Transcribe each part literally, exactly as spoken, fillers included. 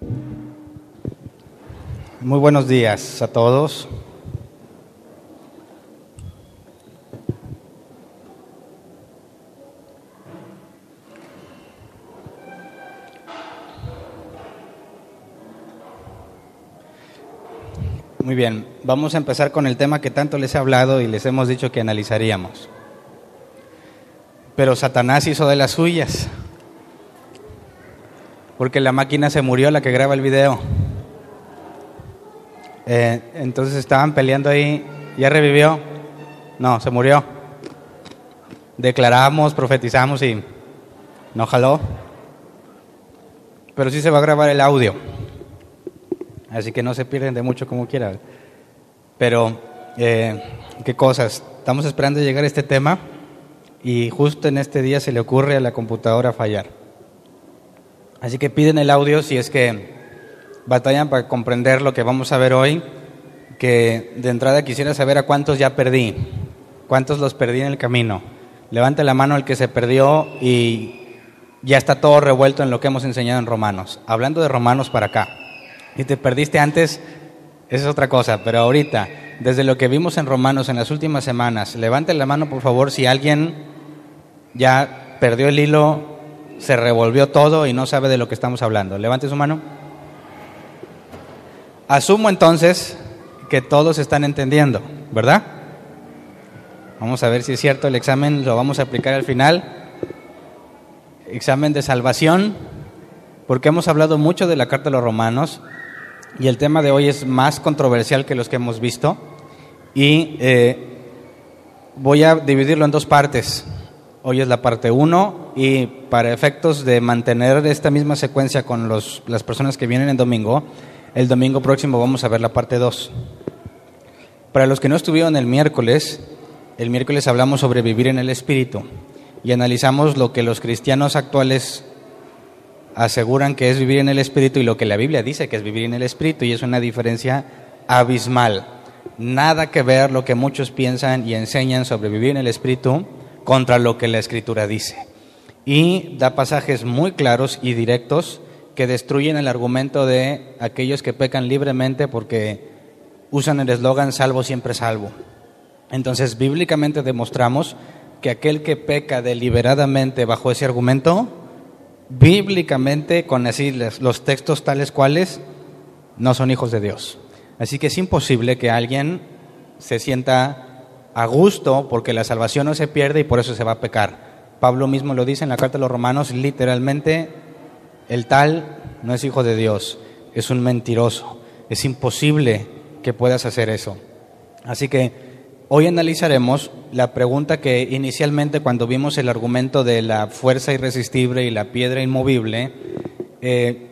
Muy buenos días a todos. Muy bien, vamos a empezar con el tema que tanto les he hablado y les hemos dicho que analizaríamos. Pero Satanás hizo de las suyas, porque la máquina se murió, la que graba el video. Eh, entonces estaban peleando ahí. ¿Ya revivió? No, se murió. Declaramos, profetizamos y no jaló. Pero sí se va a grabar el audio, así que no se pierden de mucho como quiera. Pero, eh, ¿qué cosas? Estamos esperando llegar a este tema y justo en este día se le ocurre a la computadora fallar. Así que piden el audio si es que batallan para comprender lo que vamos a ver hoy, que de entrada quisiera saber a cuántos ya perdí, cuántos los perdí en el camino. Levante la mano el que se perdió y ya está todo revuelto en lo que hemos enseñado en Romanos. Hablando de Romanos para acá. Si te perdiste antes, esa es otra cosa, pero ahorita, desde lo que vimos en Romanos en las últimas semanas, levante la mano por favor si alguien ya perdió el hilo, se revolvió todo y no sabe de lo que estamos hablando. Levante su mano. Asumo entonces que todos están entendiendo, ¿verdad? Vamos a ver si es cierto, el examen lo vamos a aplicar al final. Examen de salvación, porque hemos hablado mucho de la carta a los Romanos y el tema de hoy es más controversial que los que hemos visto y eh, voy a dividirlo en dos partes. Hoy es la parte uno y para efectos de mantener esta misma secuencia con los, las personas que vienen el domingo, el domingo próximo vamos a ver la parte dos. Para los que no estuvieron el miércoles, el miércoles hablamos sobre vivir en el Espíritu y analizamos lo que los cristianos actuales aseguran que es vivir en el Espíritu y lo que la Biblia dice que es vivir en el Espíritu, y es una diferencia abismal. Nada que ver lo que muchos piensan y enseñan sobre vivir en el Espíritu contra lo que la Escritura dice. Y da pasajes muy claros y directos que destruyen el argumento de aquellos que pecan libremente porque usan el eslogan salvo siempre salvo. Entonces, bíblicamente demostramos que aquel que peca deliberadamente bajo ese argumento, bíblicamente, con así los textos tales cuales, no son hijos de Dios. Así que es imposible que alguien se sienta a gusto porque la salvación no se pierde y por eso se va a pecar. Pablo mismo lo dice en la carta a los Romanos, literalmente, el tal no es hijo de Dios, es un mentiroso. Es imposible que puedas hacer eso. Así que hoy analizaremos la pregunta que inicialmente cuando vimos el argumento de la fuerza irresistible y la piedra inmovible, eh,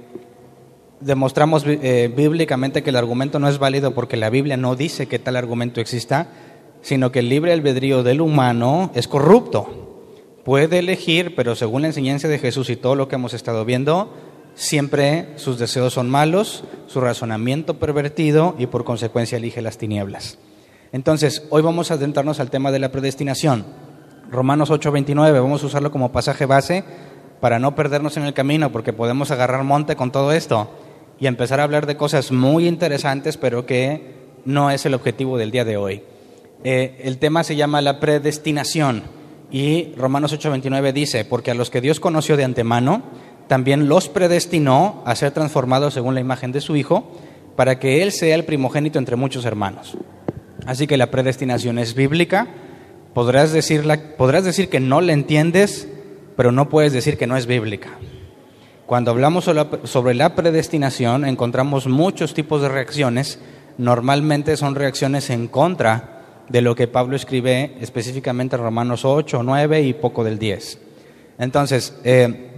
demostramos eh, bíblicamente que el argumento no es válido porque la Biblia no dice que tal argumento exista, sino que el libre albedrío del humano es corrupto. Puede elegir, pero según la enseñanza de Jesús y todo lo que hemos estado viendo, siempre sus deseos son malos, su razonamiento pervertido y por consecuencia elige las tinieblas. Entonces, hoy vamos a adentrarnos al tema de la predestinación. Romanos ocho veintinueve, vamos a usarlo como pasaje base para no perdernos en el camino, porque podemos agarrar monte con todo esto y empezar a hablar de cosas muy interesantes, pero que no es el objetivo del día de hoy. Eh, el tema se llama la predestinación. Y Romanos ocho veintinueve dice, porque a los que Dios conoció de antemano, también los predestinó a ser transformados según la imagen de su Hijo, para que Él sea el primogénito entre muchos hermanos. Así que la predestinación es bíblica. Podrás decirla, podrás decir que no la entiendes, pero no puedes decir que no es bíblica. Cuando hablamos sobre la predestinación, encontramos muchos tipos de reacciones. Normalmente son reacciones en contra de lo que Pablo escribe específicamente en Romanos ocho, nueve y poco del diez. Entonces, eh,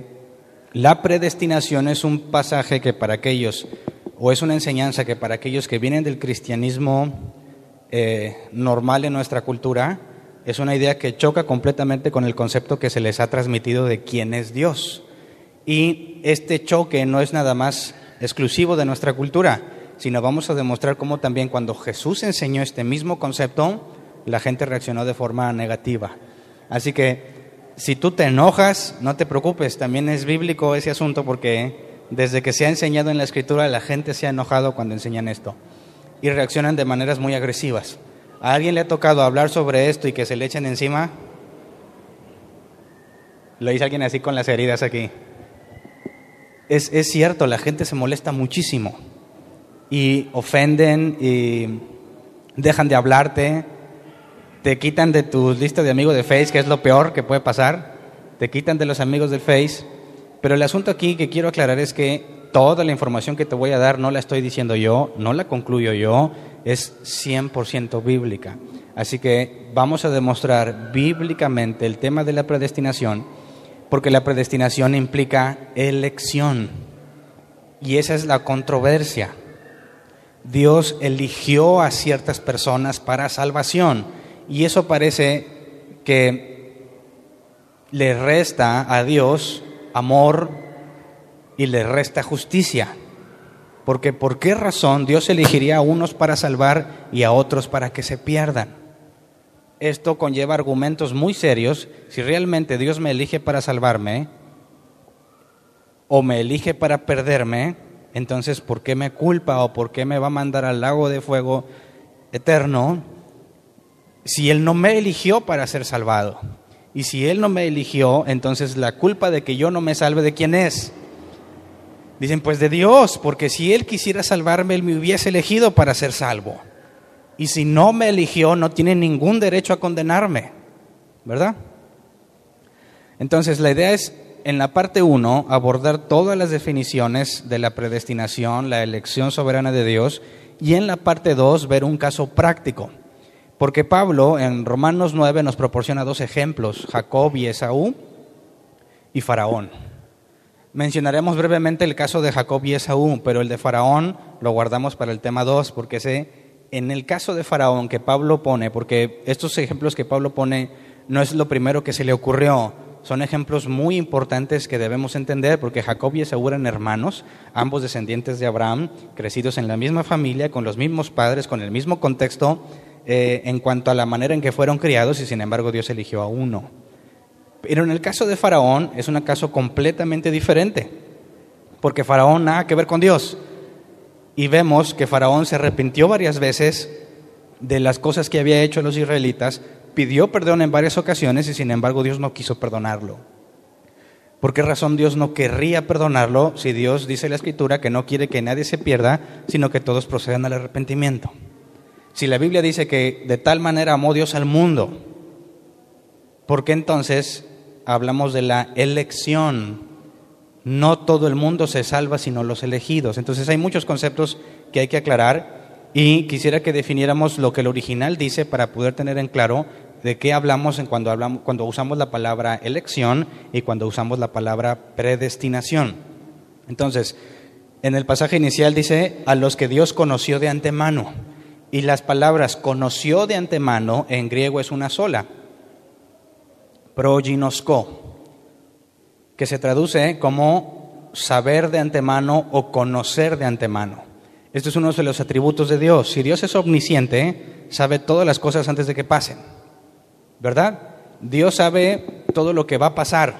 la predestinación es un pasaje que para aquellos, o es una enseñanza que para aquellos que vienen del cristianismo eh, normal en nuestra cultura, es una idea que choca completamente con el concepto que se les ha transmitido de quién es Dios. Y este choque no es nada más exclusivo de nuestra cultura, sino vamos a demostrar cómo también cuando Jesús enseñó este mismo concepto, la gente reaccionó de forma negativa. Así que si tú te enojas, no te preocupes, también es bíblico ese asunto porque desde que se ha enseñado en la Escritura, la gente se ha enojado cuando enseñan esto y reaccionan de maneras muy agresivas. ¿A alguien le ha tocado hablar sobre esto y que se le echen encima? Lo dice alguien así con las heridas aquí. Es, es cierto, la gente se molesta muchísimo y ofenden y dejan de hablarte, te quitan de tu lista de amigos de Face, que es lo peor que puede pasar, te quitan de los amigos del Face. Pero el asunto aquí que quiero aclarar es que toda la información que te voy a dar no la estoy diciendo yo, no la concluyo yo, es cien por ciento bíblica. Así que vamos a demostrar bíblicamente el tema de la predestinación, porque la predestinación implica elección. Y esa es la controversia. Dios eligió a ciertas personas para salvación, y eso parece que le resta a Dios amor y le resta justicia. Porque ¿por qué razón Dios elegiría a unos para salvar y a otros para que se pierdan? Esto conlleva argumentos muy serios. Si realmente Dios me elige para salvarme o me elige para perderme, entonces ¿por qué me culpa o por qué me va a mandar al lago de fuego eterno si Él no me eligió para ser salvado? Y si Él no me eligió, entonces la culpa de que yo no me salve, ¿de quién es? Dicen, pues de Dios, porque si Él quisiera salvarme, Él me hubiese elegido para ser salvo. Y si no me eligió, no tiene ningún derecho a condenarme, ¿verdad? Entonces la idea es, en la parte uno, abordar todas las definiciones de la predestinación, la elección soberana de Dios, y en la parte dos, ver un caso práctico. Porque Pablo en Romanos nueve nos proporciona dos ejemplos, Jacob y Esaú y Faraón. Mencionaremos brevemente el caso de Jacob y Esaú, pero el de Faraón lo guardamos para el tema dos, porque sé, en el caso de Faraón que Pablo pone, porque estos ejemplos que Pablo pone no es lo primero que se le ocurrió, son ejemplos muy importantes que debemos entender, porque Jacob y Esaú eran hermanos, ambos descendientes de Abraham, crecidos en la misma familia, con los mismos padres, con el mismo contexto, Eh, en cuanto a la manera en que fueron criados, y sin embargo Dios eligió a uno. Pero en el caso de Faraón es un caso completamente diferente, porque Faraón nada que ver con Dios, y vemos que Faraón se arrepintió varias veces de las cosas que había hecho a los israelitas, pidió perdón en varias ocasiones y sin embargo Dios no quiso perdonarlo. ¿Por qué razón Dios no querría perdonarlo si Dios dice en la Escritura que no quiere que nadie se pierda, sino que todos procedan al arrepentimiento? Si la Biblia dice que de tal manera amó Dios al mundo, ¿por qué entonces hablamos de la elección? No todo el mundo se salva sino los elegidos. Entonces hay muchos conceptos que hay que aclarar y quisiera que definiéramos lo que el original dice para poder tener en claro de qué hablamos en cuando, hablamos, cuando usamos la palabra elección y cuando usamos la palabra predestinación. Entonces, en el pasaje inicial dice a los que Dios conoció de antemano. Y las palabras conoció de antemano en griego es una sola, proginosko, que se traduce como saber de antemano o conocer de antemano. Este es uno de los atributos de Dios. Si Dios es omnisciente, sabe todas las cosas antes de que pasen, ¿verdad? Dios sabe todo lo que va a pasar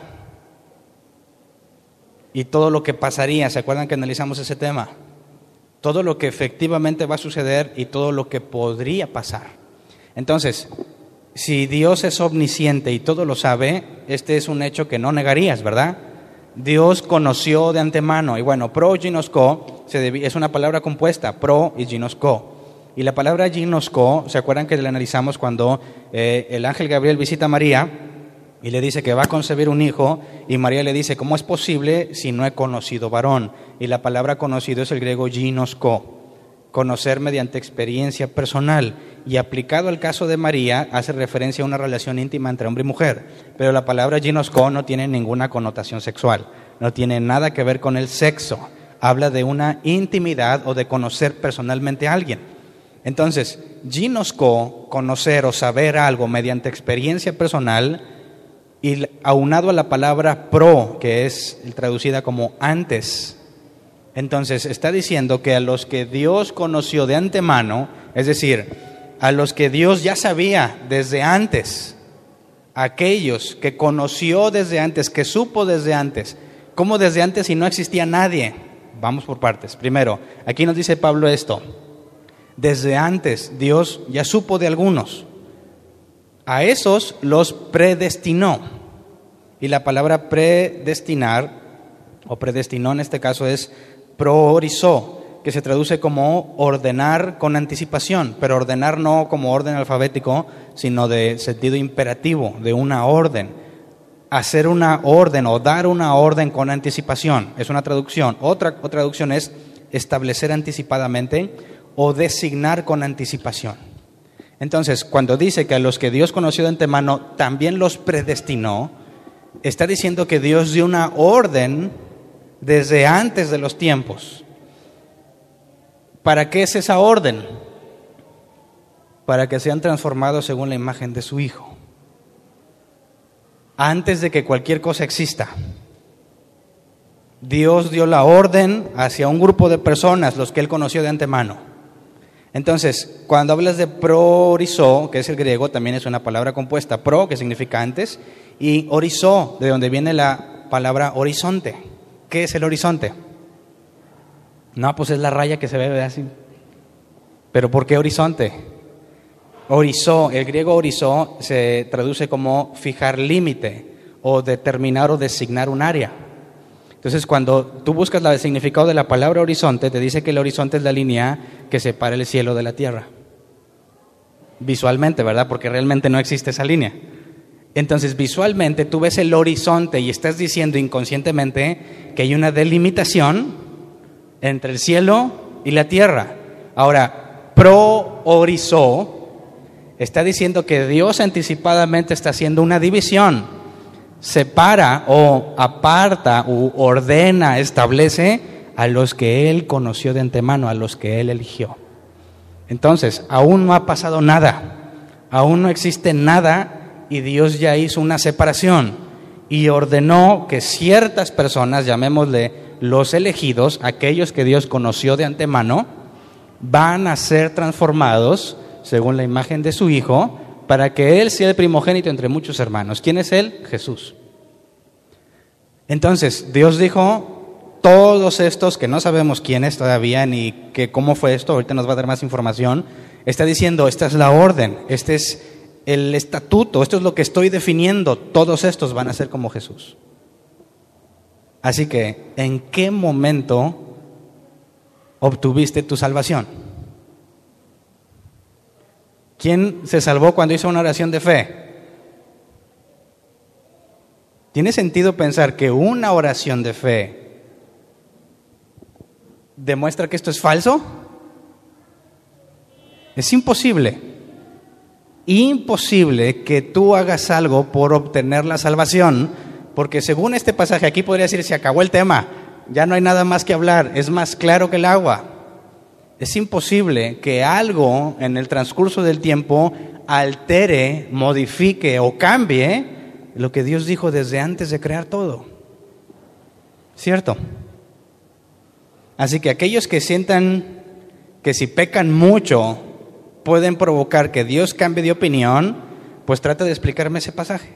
y todo lo que pasaría. ¿Se acuerdan que analizamos ese tema? Todo lo que efectivamente va a suceder y todo lo que podría pasar. Entonces, si Dios es omnisciente y todo lo sabe, este es un hecho que no negarías, ¿verdad? Dios conoció de antemano. Y bueno, pro ginosko es una palabra compuesta, pro y ginosko. Y la palabra ginosko, ¿se acuerdan que la analizamos cuando eh, el ángel Gabriel visita a María y le dice que va a concebir un hijo, y María le dice, ¿cómo es posible si no he conocido varón? Y la palabra conocido es el griego ginosko, conocer mediante experiencia personal, y aplicado al caso de María hace referencia a una relación íntima entre hombre y mujer, pero la palabra ginosko no tiene ninguna connotación sexual, no tiene nada que ver con el sexo, habla de una intimidad o de conocer personalmente a alguien. Entonces, ginosko, conocer o saber algo mediante experiencia personal, y aunado a la palabra pro, que es traducida como antes. Entonces está diciendo que a los que Dios conoció de antemano, es decir, a los que Dios ya sabía desde antes, aquellos que conoció desde antes, que supo desde antes, ¿Cómo desde antes si no existía nadie? Vamos por partes. Primero, aquí nos dice Pablo esto. Desde antes Dios ya supo de algunos. A esos los predestinó. Y la palabra predestinar, o predestinó en este caso, es priorizó, que se traduce como ordenar con anticipación, pero ordenar no como orden alfabético, sino de sentido imperativo, de una orden. Hacer una orden o dar una orden con anticipación, es una traducción. Otra, otra traducción es establecer anticipadamente o designar con anticipación. Entonces, cuando dice que a los que Dios conoció de antemano también los predestinó, está diciendo que Dios dio una orden desde antes de los tiempos. ¿Para qué es esa orden? Para que sean transformados según la imagen de su Hijo. Antes de que cualquier cosa exista, Dios dio la orden hacia un grupo de personas, los que Él conoció de antemano. Entonces, cuando hablas de priorizó, que es el griego, también es una palabra compuesta, pro, que significa antes, y orizó, de donde viene la palabra horizonte. ¿Qué es el horizonte? No, pues es la raya que se ve así. ¿Pero por qué horizonte? Orizó, el griego orizó se traduce como fijar límite o determinar o designar un área. Entonces, cuando tú buscas el significado de la palabra horizonte, te dice que el horizonte es la línea que separa el cielo de la tierra. Visualmente, ¿verdad? Porque realmente no existe esa línea. Entonces, visualmente tú ves el horizonte y estás diciendo inconscientemente que hay una delimitación entre el cielo y la tierra. Ahora, pro-horizó está diciendo que Dios anticipadamente está haciendo una división, separa o aparta u ordena, establece a los que Él conoció de antemano, a los que Él eligió. Entonces, aún no ha pasado nada, aún no existe nada y Dios ya hizo una separación y ordenó que ciertas personas, llamémosle los elegidos, aquellos que Dios conoció de antemano, van a ser transformados según la imagen de su Hijo, para que Él sea el primogénito entre muchos hermanos. ¿Quién es Él? Jesús. Entonces, Dios dijo, todos estos, que no sabemos quién es todavía, ni que cómo fue esto, ahorita nos va a dar más información, está diciendo, esta es la orden, este es el estatuto, esto es lo que estoy definiendo, todos estos van a ser como Jesús. Así que, ¿en qué momento obtuviste tu salvación? ¿Quién se salvó cuando hizo una oración de fe? ¿Tiene sentido pensar que una oración de fe demuestra que esto es falso? Es imposible. Imposible que tú hagas algo por obtener la salvación, porque según este pasaje aquí podría decir, se acabó el tema, ya no hay nada más que hablar, es más claro que el agua. Es imposible que algo en el transcurso del tiempo altere, modifique o cambie lo que Dios dijo desde antes de crear todo. ¿Cierto? Así que aquellos que sientan que si pecan mucho pueden provocar que Dios cambie de opinión, pues trata de explicarme ese pasaje.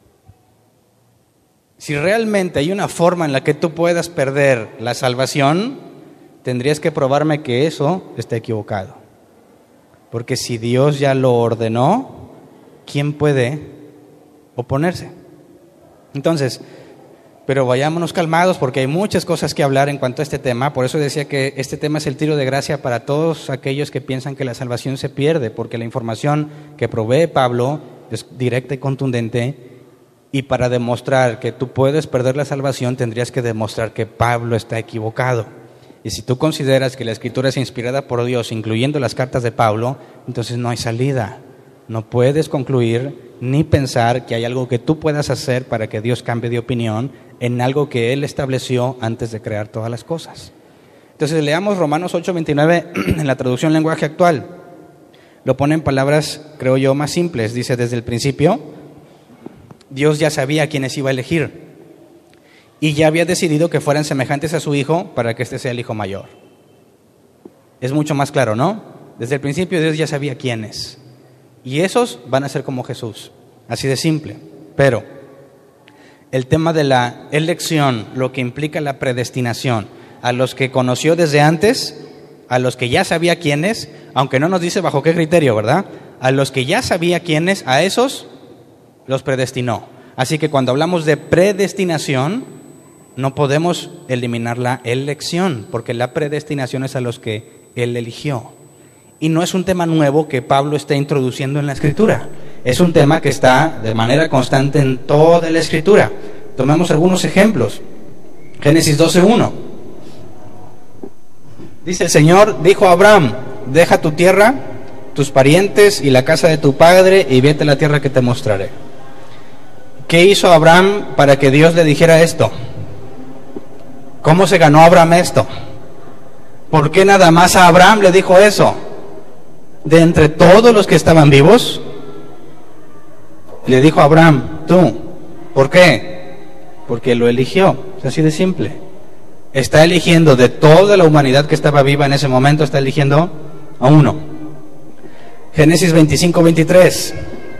Si realmente hay una forma en la que tú puedas perder la salvación, tendrías que probarme que eso está equivocado. Porque si Dios ya lo ordenó, ¿quién puede oponerse? Entonces, pero vayámonos calmados porque hay muchas cosas que hablar en cuanto a este tema. Por eso decía que este tema es el tiro de gracia para todos aquellos que piensan que la salvación se pierde, porque la información que provee Pablo es directa y contundente. Y para demostrar que tú puedes perder la salvación, tendrías que demostrar que Pablo está equivocado. Y si tú consideras que la Escritura es inspirada por Dios, incluyendo las cartas de Pablo, entonces no hay salida. No puedes concluir ni pensar que hay algo que tú puedas hacer para que Dios cambie de opinión en algo que Él estableció antes de crear todas las cosas. Entonces leamos Romanos ocho veintinueve en la traducción lenguaje actual. Lo pone en palabras, creo yo, más simples. Dice, desde el principio, Dios ya sabía a quiénes iba a elegir. Y ya había decidido que fueran semejantes a su Hijo para que éste sea el Hijo mayor. Es mucho más claro, ¿no? Desde el principio Dios ya sabía quiénes. Y esos van a ser como Jesús. Así de simple. Pero el tema de la elección, lo que implica la predestinación, a los que conoció desde antes, a los que ya sabía quiénes, aunque no nos dice bajo qué criterio, ¿verdad? A los que ya sabía quiénes, a esos los predestinó. Así que cuando hablamos de predestinación, no podemos eliminar la elección, porque la predestinación es a los que Él eligió. Y no es un tema nuevo que Pablo esté introduciendo en la Escritura. Es un tema que está de manera constante en toda la Escritura. Tomemos algunos ejemplos. Génesis doce uno. Dice: el Señor dijo a Abraham: deja tu tierra, tus parientes y la casa de tu padre y vete a la tierra que te mostraré. ¿Qué hizo Abraham para que Dios le dijera esto? ¿Cómo se ganó Abraham esto? ¿Por qué nada más a Abraham le dijo eso? De entre todos los que estaban vivos, le dijo a Abraham: tú. ¿Por qué? Porque lo eligió. Es así de simple. Está eligiendo de toda la humanidad que estaba viva en ese momento, está eligiendo a uno. Génesis veinticinco veintitrés.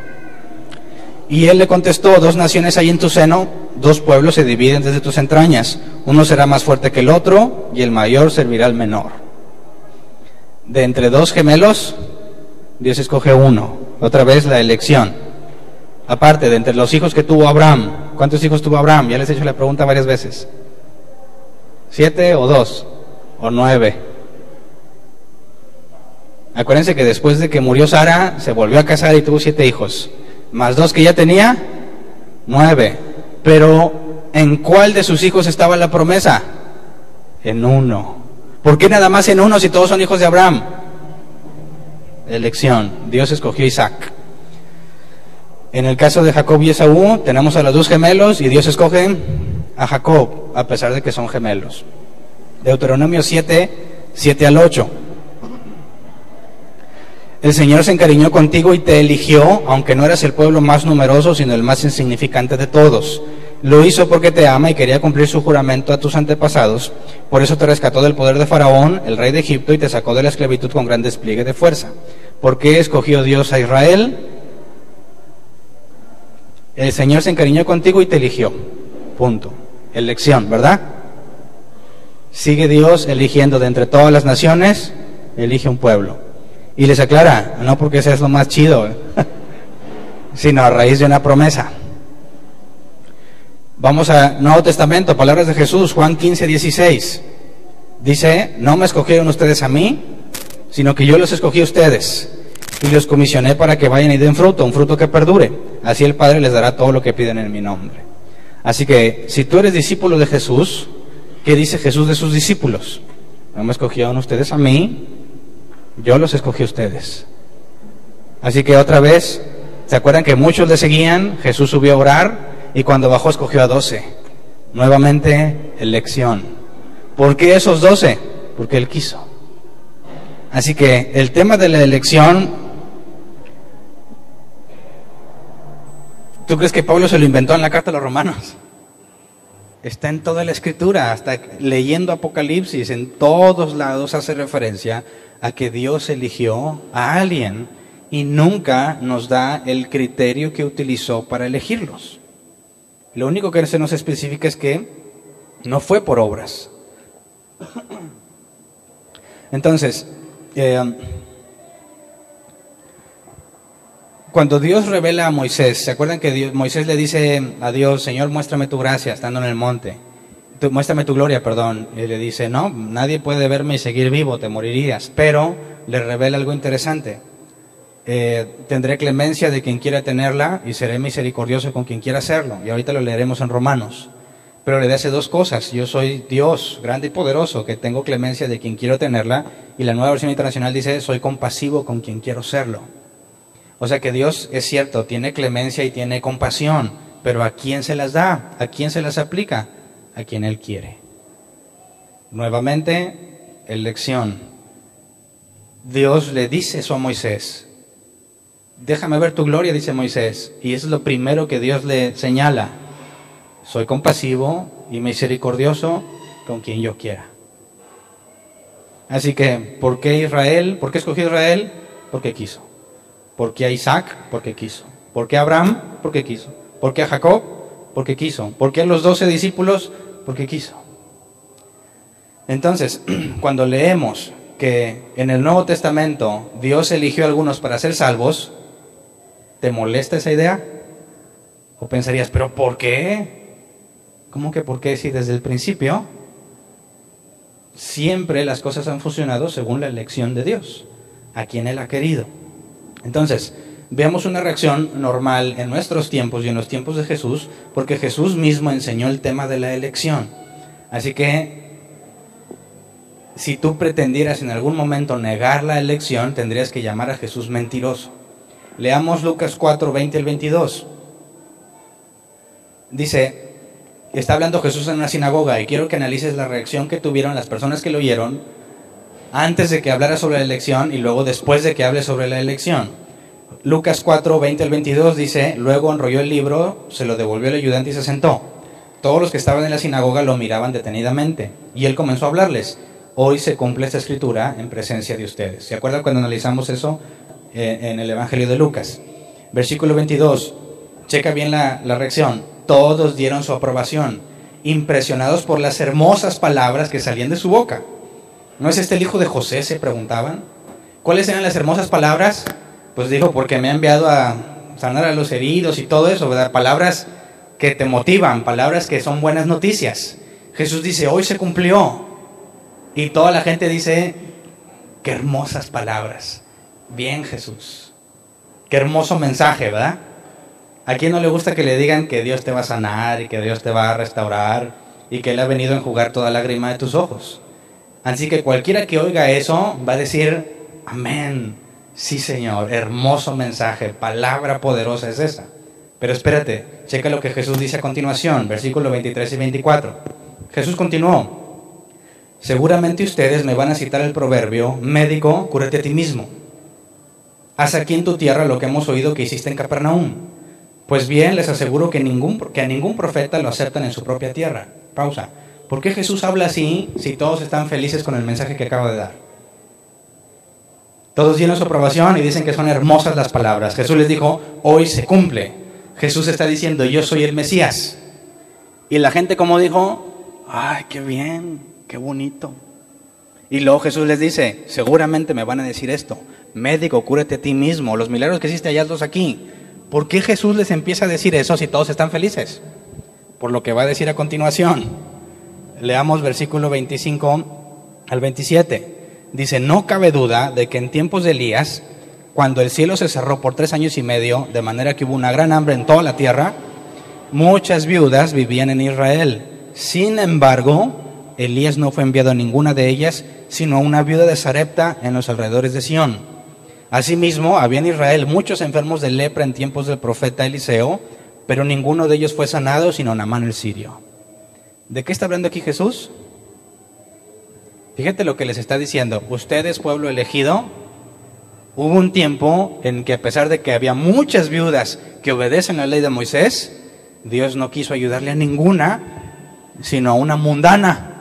Y él le contestó: dos naciones hay en tu seno, dos pueblos se dividen desde tus entrañas. Uno será más fuerte que el otro, y el mayor servirá al menor. De entre dos gemelos, Dios escoge uno. Otra vez la elección. Aparte, de entre los hijos que tuvo Abraham, ¿cuántos hijos tuvo Abraham? Ya les he hecho la pregunta varias veces. ¿Siete o dos? ¿O nueve? Acuérdense que después de que murió Sara, se volvió a casar y tuvo siete hijos. Más dos que ya tenía, nueve. Pero, ¿en cuál de sus hijos estaba la promesa? En uno. ¿Por qué nada más en uno si todos son hijos de Abraham? Elección. Dios escogió a Isaac. En el caso de Jacob y Esaú, tenemos a los dos gemelos y Dios escoge a Jacob, a pesar de que son gemelos. Deuteronomio siete, siete al ocho. El Señor se encariñó contigo y te eligió, aunque no eras el pueblo más numeroso, sino el más insignificante de todos. Lo hizo porque te ama y quería cumplir su juramento a tus antepasados. Por eso te rescató del poder de Faraón, el rey de Egipto, y te sacó de la esclavitud con gran despliegue de fuerza. ¿Por qué escogió Dios a Israel? El Señor se encariñó contigo y te eligió. Punto. Elección, ¿verdad? Sigue Dios eligiendo de entre todas las naciones, elige un pueblo. Y les aclara, no porque seas lo más chido, sino a raíz de una promesa. Vamos a Nuevo Testamento, palabras de Jesús, Juan quince, dieciséis. Dice: no me escogieron ustedes a mí, sino que yo los escogí a ustedes. Y los comisioné para que vayan y den fruto, un fruto que perdure. Así el Padre les dará todo lo que piden en mi nombre. Así que, si tú eres discípulo de Jesús, ¿qué dice Jesús de sus discípulos? No me escogieron ustedes a mí, yo los escogí a ustedes. Así que otra vez, ¿se acuerdan que muchos le seguían? Jesús subió a orar y cuando bajó escogió a doce. Nuevamente, elección. ¿Por qué esos doce? Porque Él quiso. Así que el tema de la elección, ¿tú crees que Pablo se lo inventó en la carta a los romanos? Está en toda la Escritura, hasta leyendo Apocalipsis, en todos lados hace referencia a que Dios eligió a alguien y nunca nos da el criterio que utilizó para elegirlos. Lo único que se nos especifica es que no fue por obras. Entonces, eh, cuando Dios revela a Moisés, ¿se acuerdan que Dios, Moisés le dice a Dios: Señor, muéstrame tu gracia, estando en el monte? Tu, muéstrame tu gloria, perdón. Y le dice: no, nadie puede verme y seguir vivo, te morirías. Pero le revela algo interesante. Eh, tendré clemencia de quien quiera tenerla y seré misericordioso con quien quiera hacerlo. Y ahorita lo leeremos en Romanos. Pero le dice dos cosas: yo soy Dios grande y poderoso, que tengo clemencia de quien quiero tenerla. Y la Nueva Versión Internacional dice: soy compasivo con quien quiero serlo. O sea que Dios, es cierto, tiene clemencia y tiene compasión, pero ¿a quién se las da? ¿A quién se las aplica? A quien Él quiere. Nuevamente, elección. Dios le dice eso a Moisés: déjame ver tu gloria, dice Moisés. Y es lo primero que Dios le señala: soy compasivo y misericordioso con quien yo quiera. Así que, ¿por qué Israel? ¿Por qué escogió Israel? Porque quiso. ¿Por qué a Isaac? Porque quiso. ¿Por qué a Abraham? Porque quiso. ¿Por qué a Jacob? Porque quiso. ¿Por qué los doce discípulos? Porque quiso. Entonces, cuando leemos que en el Nuevo Testamento Dios eligió a algunos para ser salvos, ¿te molesta esa idea? ¿O pensarías, pero ¿por qué? ¿Cómo que por qué? Si desde el principio siempre las cosas han funcionado según la elección de Dios, a quien Él ha querido. Entonces, veamos una reacción normal en nuestros tiempos y en los tiempos de Jesús, porque Jesús mismo enseñó el tema de la elección. Así que, si tú pretendieras en algún momento negar la elección, tendrías que llamar a Jesús mentiroso. Leamos Lucas cuatro, veinte al veintidós. Dice, está hablando Jesús en una sinagoga y quiero que analices la reacción que tuvieron las personas que lo oyeron antes de que hablara sobre la elección y luego después de que hable sobre la elección. Lucas cuatro, veinte al veintidós dice, luego enrolló el libro, se lo devolvió el ayudante y se sentó. Todos los que estaban en la sinagoga lo miraban detenidamente y él comenzó a hablarles. Hoy se cumple esta escritura en presencia de ustedes. ¿Se acuerdan cuando analizamos eso eh, en el Evangelio de Lucas? Versículo veintidós, checa bien la, la reacción. Todos dieron su aprobación, impresionados por las hermosas palabras que salían de su boca. ¿No es este el hijo de José?, se preguntaban. ¿Cuáles eran las hermosas palabras? Pues dijo, porque me ha enviado a sanar a los heridos y todo eso, ¿verdad? Palabras que te motivan, palabras que son buenas noticias. Jesús dice, hoy se cumplió. Y toda la gente dice, qué hermosas palabras. Bien, Jesús. Qué hermoso mensaje, ¿verdad? ¿A quién no le gusta que le digan que Dios te va a sanar y que Dios te va a restaurar y que Él ha venido a enjugar toda lágrima de tus ojos? Así que cualquiera que oiga eso va a decir, amén, sí Señor, hermoso mensaje, palabra poderosa es esa. Pero espérate, checa lo que Jesús dice a continuación, versículos veintitrés y veinticuatro. Jesús continuó, seguramente ustedes me van a citar el proverbio, médico, cúrate a ti mismo. Haz aquí en tu tierra lo que hemos oído que hiciste en Capernaum. Pues bien, les aseguro que, ningún, que a ningún profeta lo aceptan en su propia tierra. Pausa. ¿Por qué Jesús habla así si todos están felices con el mensaje que acaba de dar? Todos dieron su aprobación y dicen que son hermosas las palabras. Jesús les dijo, hoy se cumple. Jesús está diciendo, yo soy el Mesías. Y la gente como dijo, ay, qué bien, qué bonito. Y luego Jesús les dice, seguramente me van a decir esto, médico, cúrate a ti mismo, los milagros que hiciste allá los aquí. ¿Por qué Jesús les empieza a decir eso si todos están felices? Por lo que va a decir a continuación. Leamos versículo veinticinco al veintisiete. Dice, no cabe duda de que en tiempos de Elías, cuando el cielo se cerró por tres años y medio, de manera que hubo una gran hambre en toda la tierra, muchas viudas vivían en Israel. Sin embargo, Elías no fue enviado a ninguna de ellas, sino a una viuda de Sarepta en los alrededores de Sión. Asimismo, había en Israel muchos enfermos de lepra en tiempos del profeta Eliseo, pero ninguno de ellos fue sanado, sino Naamán el sirio. ¿De qué está hablando aquí Jesús? Fíjate lo que les está diciendo. Ustedes, pueblo elegido, hubo un tiempo en que a pesar de que había muchas viudas que obedecen la ley de Moisés, Dios no quiso ayudarle a ninguna, sino a una mundana,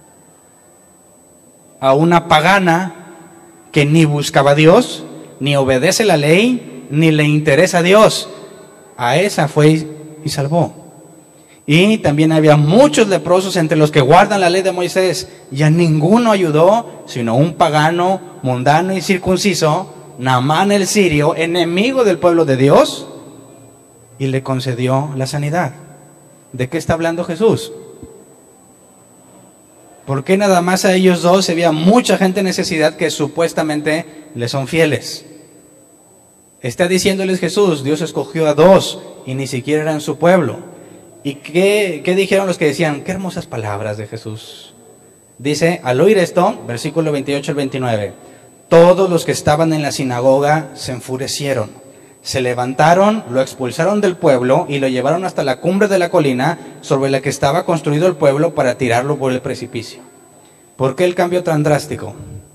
a una pagana que ni buscaba a Dios, ni obedece la ley, ni le interesa a Dios. A esa fue y salvó. Y también había muchos leprosos entre los que guardan la ley de Moisés, y a ninguno ayudó, sino un pagano, mundano y circunciso, Naamán el sirio, enemigo del pueblo de Dios, y le concedió la sanidad. ¿De qué está hablando Jesús? ¿Por qué nada más a ellos dos se veía mucha gente en necesidad que supuestamente le son fieles? Está diciéndoles Jesús, Dios escogió a dos y ni siquiera eran su pueblo. ¿Y qué, qué dijeron los que decían? Qué hermosas palabras de Jesús. Dice, al oír esto, versículo veintiocho al veintinueve, todos los que estaban en la sinagoga se enfurecieron. Se levantaron, lo expulsaron del pueblo y lo llevaron hasta la cumbre de la colina sobre la que estaba construido el pueblo para tirarlo por el precipicio. ¿Por qué el cambio tan drástico?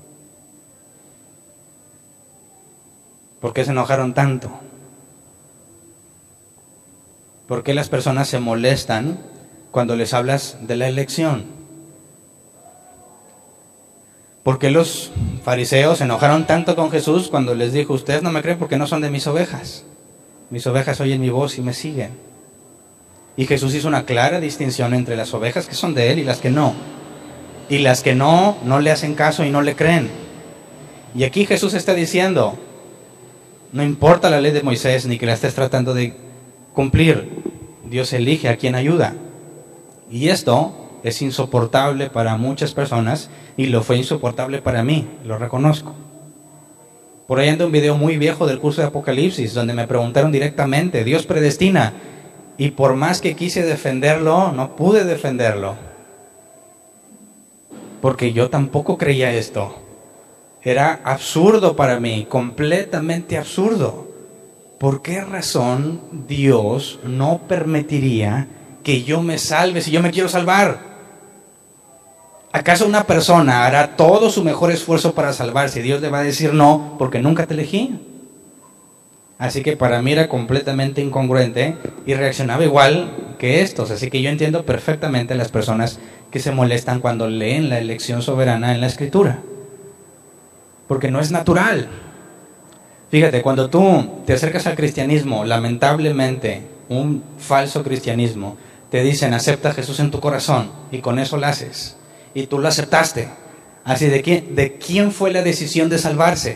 ¿Por qué se enojaron tanto? ¿Por qué las personas se molestan cuando les hablas de la elección? ¿Por qué los fariseos se enojaron tanto con Jesús cuando les dijo, ustedes no me creen porque no son de mis ovejas? Mis ovejas oyen mi voz y me siguen. Y Jesús hizo una clara distinción entre las ovejas que son de Él y las que no. Y las que no, no le hacen caso y no le creen. Y aquí Jesús está diciendo, no importa la ley de Moisés ni que la estés tratando de cumplir, Dios elige a quien ayuda. Y esto es insoportable para muchas personas y lo fue insoportable para mí, lo reconozco. Por ahí anda un video muy viejo del curso de Apocalipsis donde me preguntaron directamente, Dios predestina, y por más que quise defenderlo, no pude defenderlo. Porque yo tampoco creía esto. Era absurdo para mí, completamente absurdo. ¿Por qué razón Dios no permitiría que yo me salve si yo me quiero salvar? ¿Acaso una persona hará todo su mejor esfuerzo para salvarse y Dios le va a decir no porque nunca te elegí? Así que para mí era completamente incongruente y reaccionaba igual que estos. Así que yo entiendo perfectamente a las personas que se molestan cuando leen la elección soberana en la Escritura. Porque no es natural. Fíjate, cuando tú te acercas al cristianismo, lamentablemente, un falso cristianismo, te dicen acepta a Jesús en tu corazón y con eso lo haces. Y tú lo aceptaste. Así, ¿de quién, de quién fue la decisión de salvarse?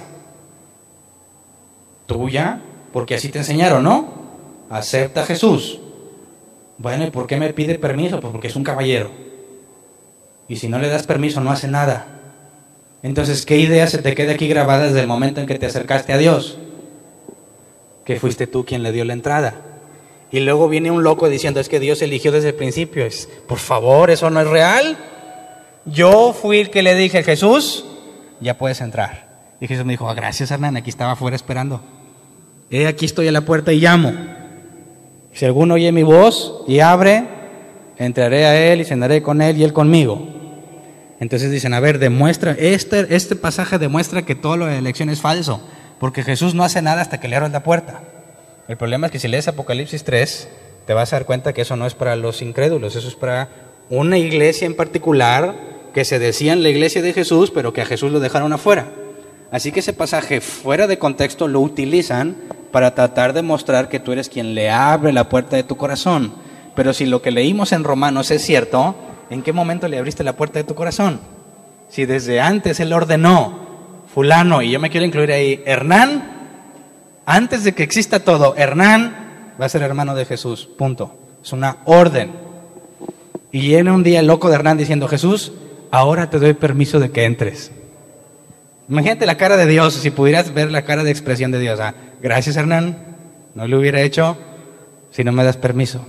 ¿Tuya? Porque así te enseñaron, ¿no? Acepta a Jesús. Bueno, ¿y por qué me pide permiso? Pues porque es un caballero. Y si no le das permiso, no hace nada. Entonces, ¿qué idea se te queda aquí grabada desde el momento en que te acercaste a Dios? Que fuiste tú quien le dio la entrada. Y luego viene un loco diciendo, es que Dios eligió desde el principio. Es, por favor, ¿eso no es real? Yo fui el que le dije, Jesús, ya puedes entrar. Y Jesús me dijo, ah, gracias Hernán, aquí estaba afuera esperando. He aquí estoy a la puerta y llamo. Si alguno oye mi voz y abre, entraré a él y cenaré con él y él conmigo. Entonces dicen, a ver, demuestra, este, este pasaje demuestra que todo lo de elección es falso, porque Jesús no hace nada hasta que le abres la puerta. El problema es que si lees Apocalipsis tres, te vas a dar cuenta que eso no es para los incrédulos, eso es para una iglesia en particular, que se decía en la iglesia de Jesús, pero que a Jesús lo dejaron afuera. Así que ese pasaje fuera de contexto lo utilizan para tratar de mostrar que tú eres quien le abre la puerta de tu corazón. Pero si lo que leímos en Romanos es cierto, ¿en qué momento le abriste la puerta de tu corazón? Si desde antes Él ordenó, fulano, y yo me quiero incluir ahí, Hernán, antes de que exista todo, Hernán va a ser hermano de Jesús, punto. Es una orden. Y viene un día el loco de Hernán diciendo, Jesús, ahora te doy permiso de que entres. Imagínate la cara de Dios, si pudieras ver la cara de expresión de Dios. Ah, gracias Hernán, no lo hubiera hecho si no me das permiso.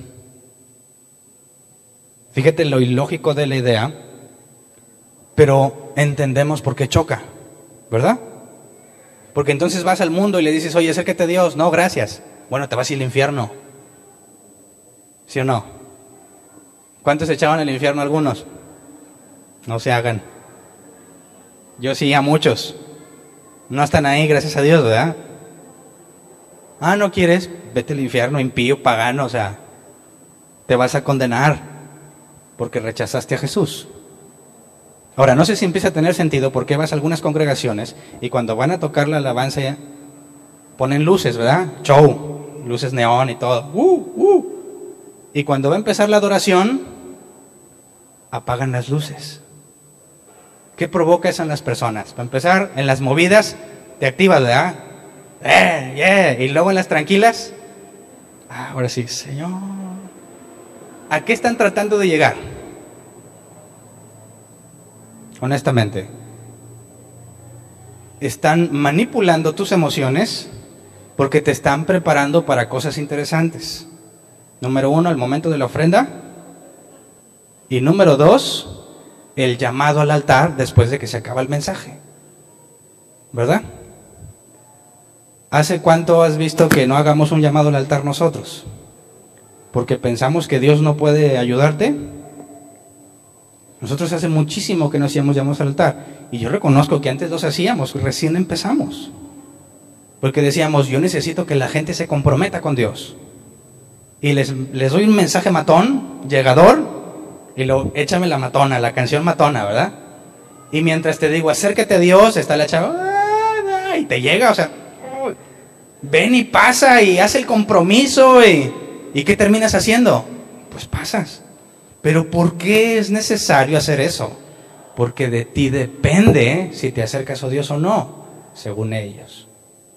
Fíjate lo ilógico de la idea, pero entendemos por qué choca, ¿verdad? Porque entonces vas al mundo y le dices, oye, acércate a Dios. No, gracias. Bueno, te vas al infierno. ¿Sí o no? ¿Cuántos echaban al infierno algunos? No se hagan. Yo sí, a muchos. No están ahí, gracias a Dios, ¿verdad? Ah, ¿no quieres? Vete al infierno, impío, pagano, o sea, te vas a condenar porque rechazaste a Jesús. Ahora, no sé si empieza a tener sentido porque vas a algunas congregaciones y cuando van a tocar la alabanza ponen luces, ¿verdad? Show, luces neón y todo. Uh, uh. Y cuando va a empezar la adoración, apagan las luces. ¿Qué provoca eso en las personas? Para empezar, en las movidas te activas, ¿verdad? Eh, yeah. Y luego en las tranquilas, ah, ahora sí, Señor. ¿A qué están tratando de llegar? Honestamente, están manipulando tus emociones porque te están preparando para cosas interesantes. Número uno, el momento de la ofrenda. Y número dos, el llamado al altar después de que se acaba el mensaje. ¿Verdad? ¿Hace cuánto has visto que no hagamos un llamado al altar nosotros? ¿Porque pensamos que Dios no puede ayudarte? Nosotros hace muchísimo que no hacíamos llamados al altar. Y yo reconozco que antes los hacíamos, recién empezamos. Porque decíamos, yo necesito que la gente se comprometa con Dios. Y les, les doy un mensaje matón, llegador, y lo, échame la matona, la canción matona, ¿verdad? Y mientras te digo, acércate a Dios, está la chava, y te llega, o sea, ven y pasa y haz el compromiso, y, ¿y qué terminas haciendo? pues pasas. Pero ¿por qué es necesario hacer eso? Porque de ti depende si te acercas a Dios o no, según ellos.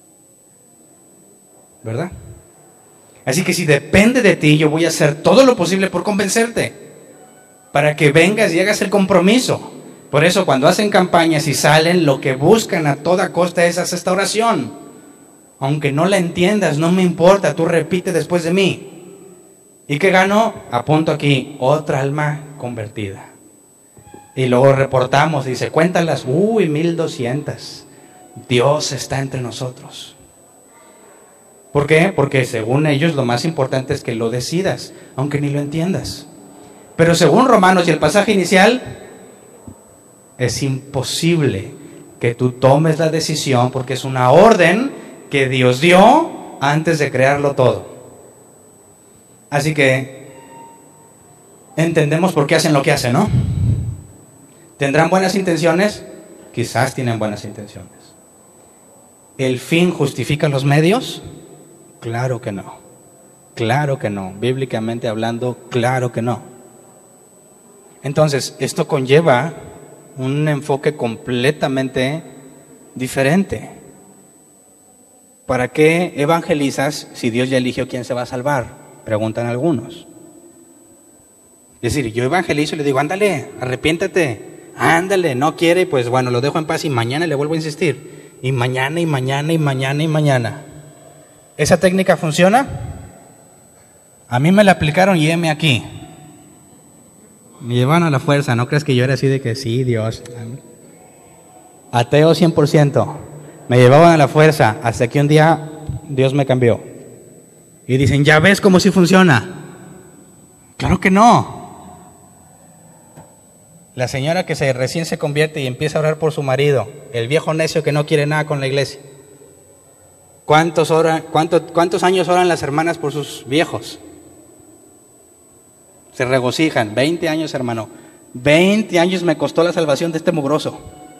¿Verdad? Así que si depende de ti, yo voy a hacer todo lo posible por convencerte, para que vengas y hagas el compromiso. Por eso cuando hacen campañas y salen, lo que buscan a toda costa es hacer esta oración. Aunque no la entiendas, no me importa, tú repite después de mí. ¿Y qué ganó? Apunto aquí, otra alma convertida. Y luego reportamos, dice, cuéntalas, uy, mil doscientas. Dios está entre nosotros. ¿Por qué? Porque según ellos lo más importante es que lo decidas, aunque ni lo entiendas. Pero según Romanos y el pasaje inicial, es imposible que tú tomes la decisión porque es una orden que Dios dio antes de crearlo todo. Así que entendemos por qué hacen lo que hacen, ¿no? ¿Tendrán buenas intenciones? Quizás tienen buenas intenciones. ¿El fin justifica los medios? Claro que no. Claro que no. Bíblicamente hablando, claro que no. Entonces, esto conlleva un enfoque completamente diferente. ¿Para qué evangelizas si Dios ya eligió quién se va a salvar? Preguntan algunos. Es decir, yo evangelizo y le digo, ándale, arrepiéntate, ándale, no quiere, pues bueno, lo dejo en paz y mañana le vuelvo a insistir. Y mañana, y mañana, y mañana, y mañana. ¿Esa técnica funciona? A mí me la aplicaron y heme aquí. Me llevaron a la fuerza, no crees que yo era así de que sí, Dios. Ateo cien por ciento. Me llevaban a la fuerza hasta que un día Dios me cambió. Y dicen, ¿ya ves cómo sí funciona? Claro que no. La señora que se, recién se convierte y empieza a orar por su marido, el viejo necio que no quiere nada con la iglesia. ¿Cuántos, oran, cuánto, ¿Cuántos años oran las hermanas por sus viejos? Se regocijan. veinte años, hermano. veinte años me costó la salvación de este mugroso.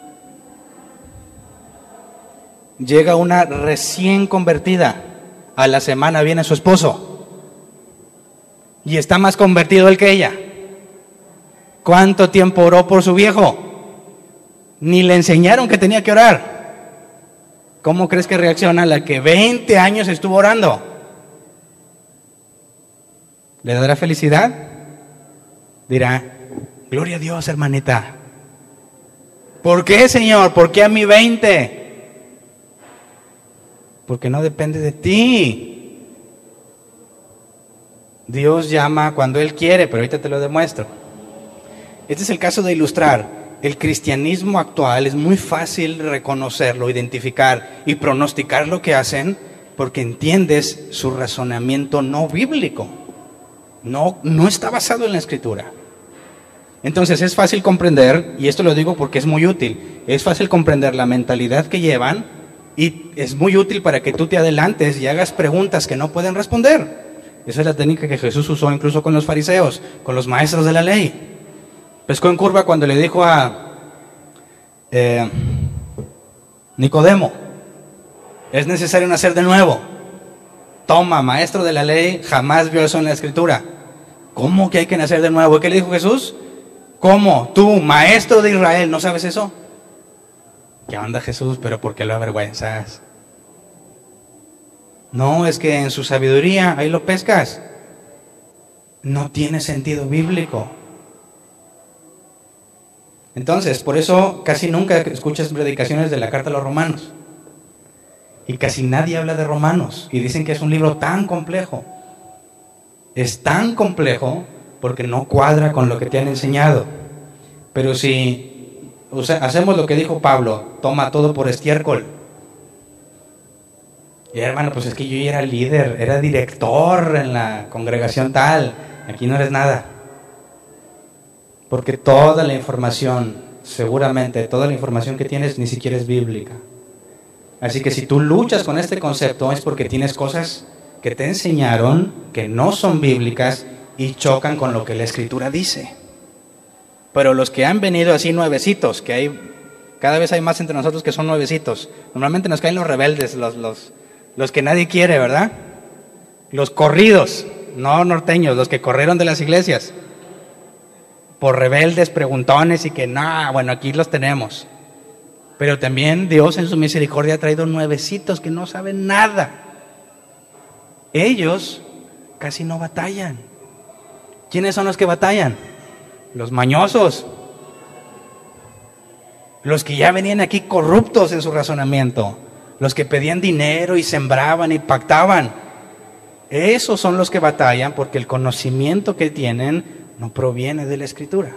Llega una recién convertida. A la semana viene su esposo. Y está más convertido él que ella. ¿Cuánto tiempo oró por su viejo? Ni le enseñaron que tenía que orar. ¿Cómo crees que reacciona la que veinte años estuvo orando? ¿Le dará felicidad? Dirá, gloria a Dios, hermanita. ¿Por qué, Señor? ¿Por qué a mí veinte? Porque no depende de ti. Dios llama cuando Él quiere, pero ahorita te lo demuestro. Este es el caso de ilustrar. El cristianismo actual es muy fácil reconocerlo, identificar y pronosticar lo que hacen porque entiendes su razonamiento no bíblico. No, no está basado en la Escritura. Entonces es fácil comprender, y esto lo digo porque es muy útil, es fácil comprender la mentalidad que llevan y es muy útil para que tú te adelantes y hagas preguntas que no pueden responder. Esa es la técnica que Jesús usó incluso con los fariseos, con los maestros de la ley. Pescó en curva cuando le dijo a eh, Nicodemo, es necesario nacer de nuevo. Toma, maestro de la ley, jamás vio eso en la Escritura. ¿Cómo que hay que nacer de nuevo? ¿Y qué le dijo Jesús? ¿Cómo? Tú, maestro de Israel, ¿no sabes eso? ¿Qué onda, Jesús? ¿Pero por qué lo avergüenzas? No, es que en su sabiduría ahí lo pescas. No tiene sentido bíblico. Entonces, por eso casi nunca escuchas predicaciones de la carta a los romanos. Y casi nadie habla de Romanos. Y dicen que es un libro tan complejo. Es tan complejo porque no cuadra con lo que te han enseñado. Pero si o sea, hacemos lo que dijo Pablo, toma todo por estiércol. Y hermano, pues es que yo ya era líder, era director en la congregación tal. Aquí no eres nada. Porque toda la información, seguramente toda la información que tienes ni siquiera es bíblica. Así que si tú luchas con este concepto es porque tienes cosas que te enseñaron que no son bíblicas y chocan con lo que la Escritura dice. Pero los que han venido así nuevecitos, que hay, cada vez hay más entre nosotros que son nuevecitos. Normalmente nos caen los rebeldes, los, los, los que nadie quiere, ¿verdad? Los corridos. no norteños, los que corrieron de las iglesias. Por rebeldes, preguntones y que no, bueno, aquí los tenemos. Pero también Dios en su misericordia ha traído nuevecitos que no saben nada. Ellos casi no batallan. ¿Quiénes son los que batallan? Los mañosos. Los que ya venían aquí corruptos en su razonamiento. Los que pedían dinero y sembraban y pactaban. Esos son los que batallan porque el conocimiento que tienen no proviene de la Escritura.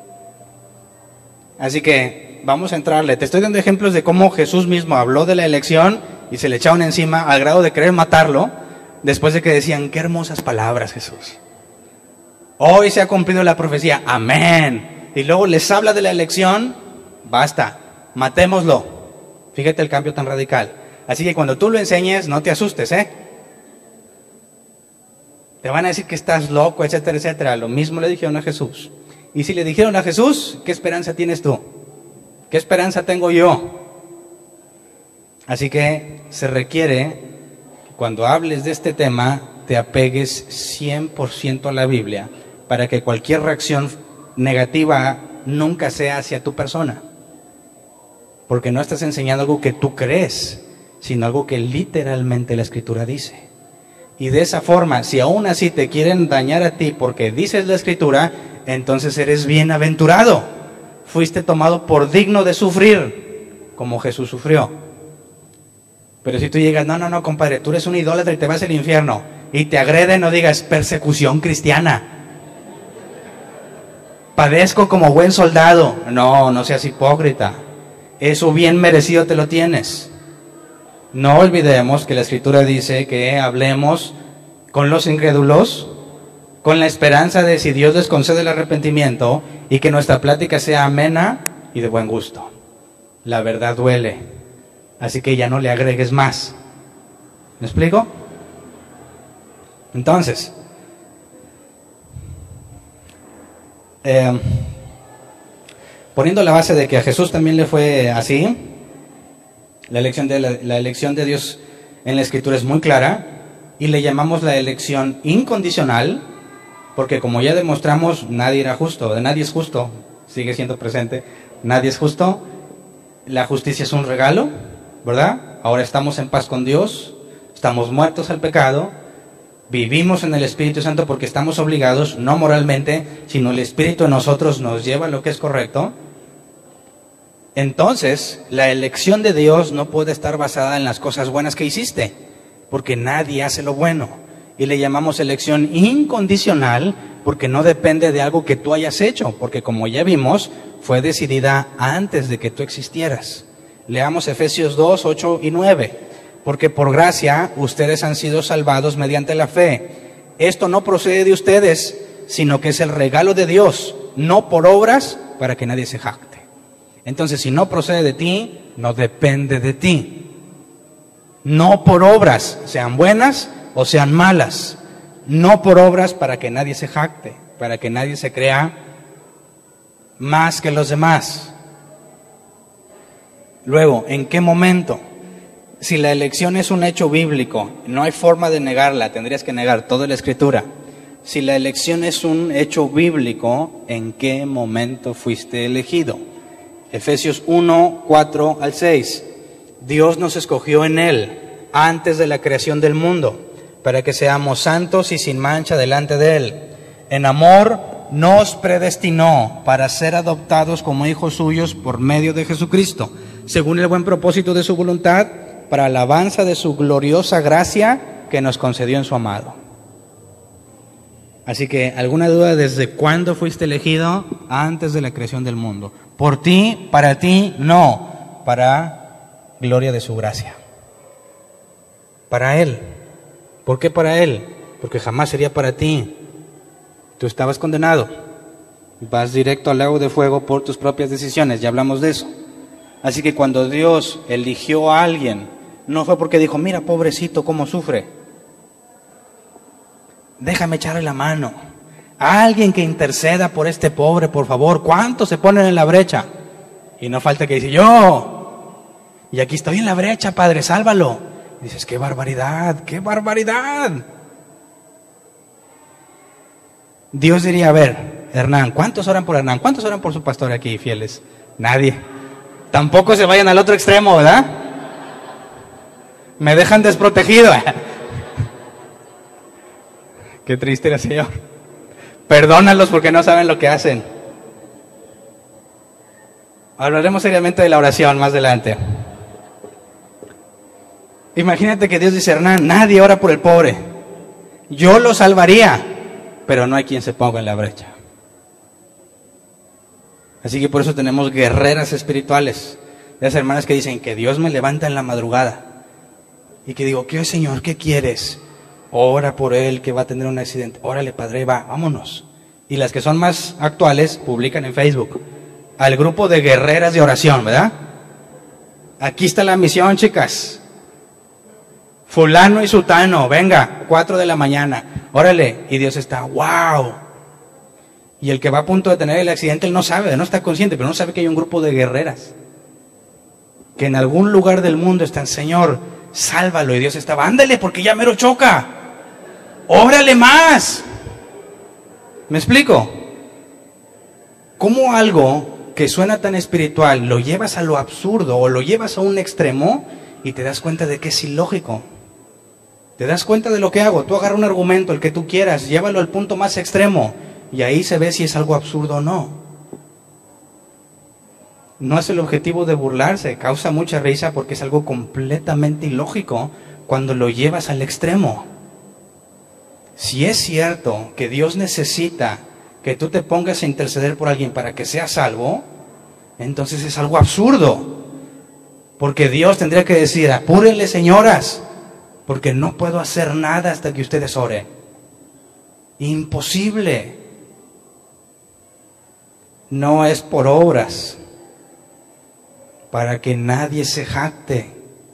Así que vamos a entrarle. Te estoy dando ejemplos de cómo Jesús mismo habló de la elección y se le echaron encima al grado de querer matarlo, después de que decían, qué hermosas palabras, Jesús. Hoy se ha cumplido la profecía, amén. Y luego les habla de la elección, basta, matémoslo. Fíjate el cambio tan radical. Así que cuando tú lo enseñes, no te asustes, ¿eh? Te van a decir que estás loco, etcétera, etcétera. Lo mismo le dijeron a Jesús. Y si le dijeron a Jesús, ¿qué esperanza tienes tú? ¿Qué esperanza tengo yo? Así que se requiere, cuando hables de este tema, te apegues cien por ciento a la Biblia, para que cualquier reacción negativa nunca sea hacia tu persona. Porque no estás enseñando algo que tú crees, sino algo que literalmente la Escritura dice. Y de esa forma, si aún así te quieren dañar a ti porque dices la Escritura, entonces eres bienaventurado. Fuiste tomado por digno de sufrir, como Jesús sufrió. Pero si tú llegas, no, no, no, compadre, tú eres un idólatra y te vas al infierno, y te agreden, no digas, persecución cristiana. Padezco como buen soldado. No, no seas hipócrita. Eso bien merecido te lo tienes. No olvidemos que la Escritura dice que hablemos con los incrédulos, con la esperanza de si Dios les concede el arrepentimiento, y que nuestra plática sea amena y de buen gusto. La verdad duele, así que ya no le agregues más. ¿Me explico? Entonces, eh, poniendo la base de que a Jesús también le fue así, la elección de, la, la elección de Dios en la Escritura es muy clara, y le llamamos la elección incondicional, porque como ya demostramos, nadie era justo, nadie es justo, sigue siendo presente, nadie es justo, la justicia es un regalo, ¿verdad? Ahora estamos en paz con Dios, estamos muertos al pecado, vivimos en el Espíritu Santo porque estamos obligados, no moralmente, sino el Espíritu en nosotros nos lleva a lo que es correcto. Entonces, la elección de Dios no puede estar basada en las cosas buenas que hiciste, porque nadie hace lo bueno. Y le llamamos elección incondicional porque no depende de algo que tú hayas hecho, porque como ya vimos, fue decidida antes de que tú existieras. Leamos Efesios dos, ocho y nueve. Porque por gracia ustedes han sido salvados mediante la fe. Esto no procede de ustedes, sino que es el regalo de Dios, no por obras para que nadie se jacte. Entonces, si no procede de ti, no depende de ti. No por obras, sean buenas o sean malas. No por obras para que nadie se jacte, para que nadie se crea más que los demás. Luego, ¿en qué momento? Si la elección es un hecho bíblico, no hay forma de negarla, tendrías que negar toda la Escritura. Si la elección es un hecho bíblico, ¿en qué momento fuiste elegido? Efesios uno, cuatro al seis. Dios nos escogió en Él, antes de la creación del mundo, para que seamos santos y sin mancha delante de Él. En amor nos predestinó para ser adoptados como hijos suyos por medio de Jesucristo, según el buen propósito de su voluntad, para alabanza de su gloriosa gracia que nos concedió en su amado. Así que, ¿alguna duda desde cuándo fuiste elegido? Antes de la creación del mundo. Por ti, para ti, no, para gloria de su gracia. Para Él. ¿Por qué para Él? Porque jamás sería para ti. Tú estabas condenado. Vas directo al lago de fuego por tus propias decisiones, ya hablamos de eso. Así que cuando Dios eligió a alguien, no fue porque dijo, mira pobrecito cómo sufre, déjame echarle la mano. A alguien que interceda por este pobre, por favor. ¿Cuántos se ponen en la brecha? Y no falta que dice, yo, y aquí estoy en la brecha, Padre, sálvalo. Y dices, qué barbaridad, qué barbaridad. Dios diría, a ver, Hernán, ¿cuántos oran por Hernán? ¿Cuántos oran por su pastor aquí, fieles? Nadie. Tampoco se vayan al otro extremo, ¿verdad? Me dejan desprotegido. Qué triste era, Señor. Perdónalos porque no saben lo que hacen. Hablaremos seriamente de la oración más adelante. Imagínate que Dios dice, Hernán, nadie ora por el pobre. Yo lo salvaría, pero no hay quien se ponga en la brecha. Así que por eso tenemos guerreras espirituales. Las hermanas que dicen que Dios me levanta en la madrugada. Y que digo, ¿qué, Señor? ¿Qué quieres? Ora por él que va a tener un accidente. Órale, padre, va, vámonos. Y las que son más actuales publican en Facebook al grupo de guerreras de oración, ¿verdad? Aquí está la misión, chicas. Fulano y sutano, venga, cuatro de la mañana, órale. Y Dios está, wow. Y el que va a punto de tener el accidente, él no sabe, no está consciente, pero no sabe que hay un grupo de guerreras que en algún lugar del mundo están, Señor, sálvalo. Y Dios estaba, ándale, porque ya mero choca. Órale más. ¿Me explico? ¿Cómo algo que suena tan espiritual lo llevas a lo absurdo o lo llevas a un extremo y te das cuenta de que es ilógico? Te das cuenta de lo que hago. Tú agarra un argumento, el que tú quieras, llévalo al punto más extremo y ahí se ve si es algo absurdo o no. No es el objetivo de burlarse, causa mucha risa porque es algo completamente ilógico cuando lo llevas al extremo. Si es cierto que Dios necesita que tú te pongas a interceder por alguien para que sea salvo, entonces es algo absurdo. Porque Dios tendría que decir, apúrenle, señoras, porque no puedo hacer nada hasta que ustedes oren. Imposible. No es por obras, para que nadie se jacte.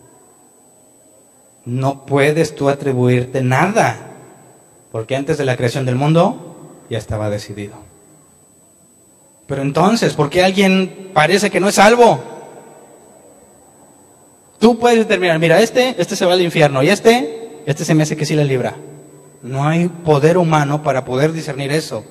No puedes tú atribuirte nada, porque antes de la creación del mundo ya estaba decidido. Pero entonces, ¿por qué alguien parece que no es salvo? Tú puedes determinar, mira, este, este se va al infierno, y este, este se me hace que sí la libra. No hay poder humano para poder discernir eso.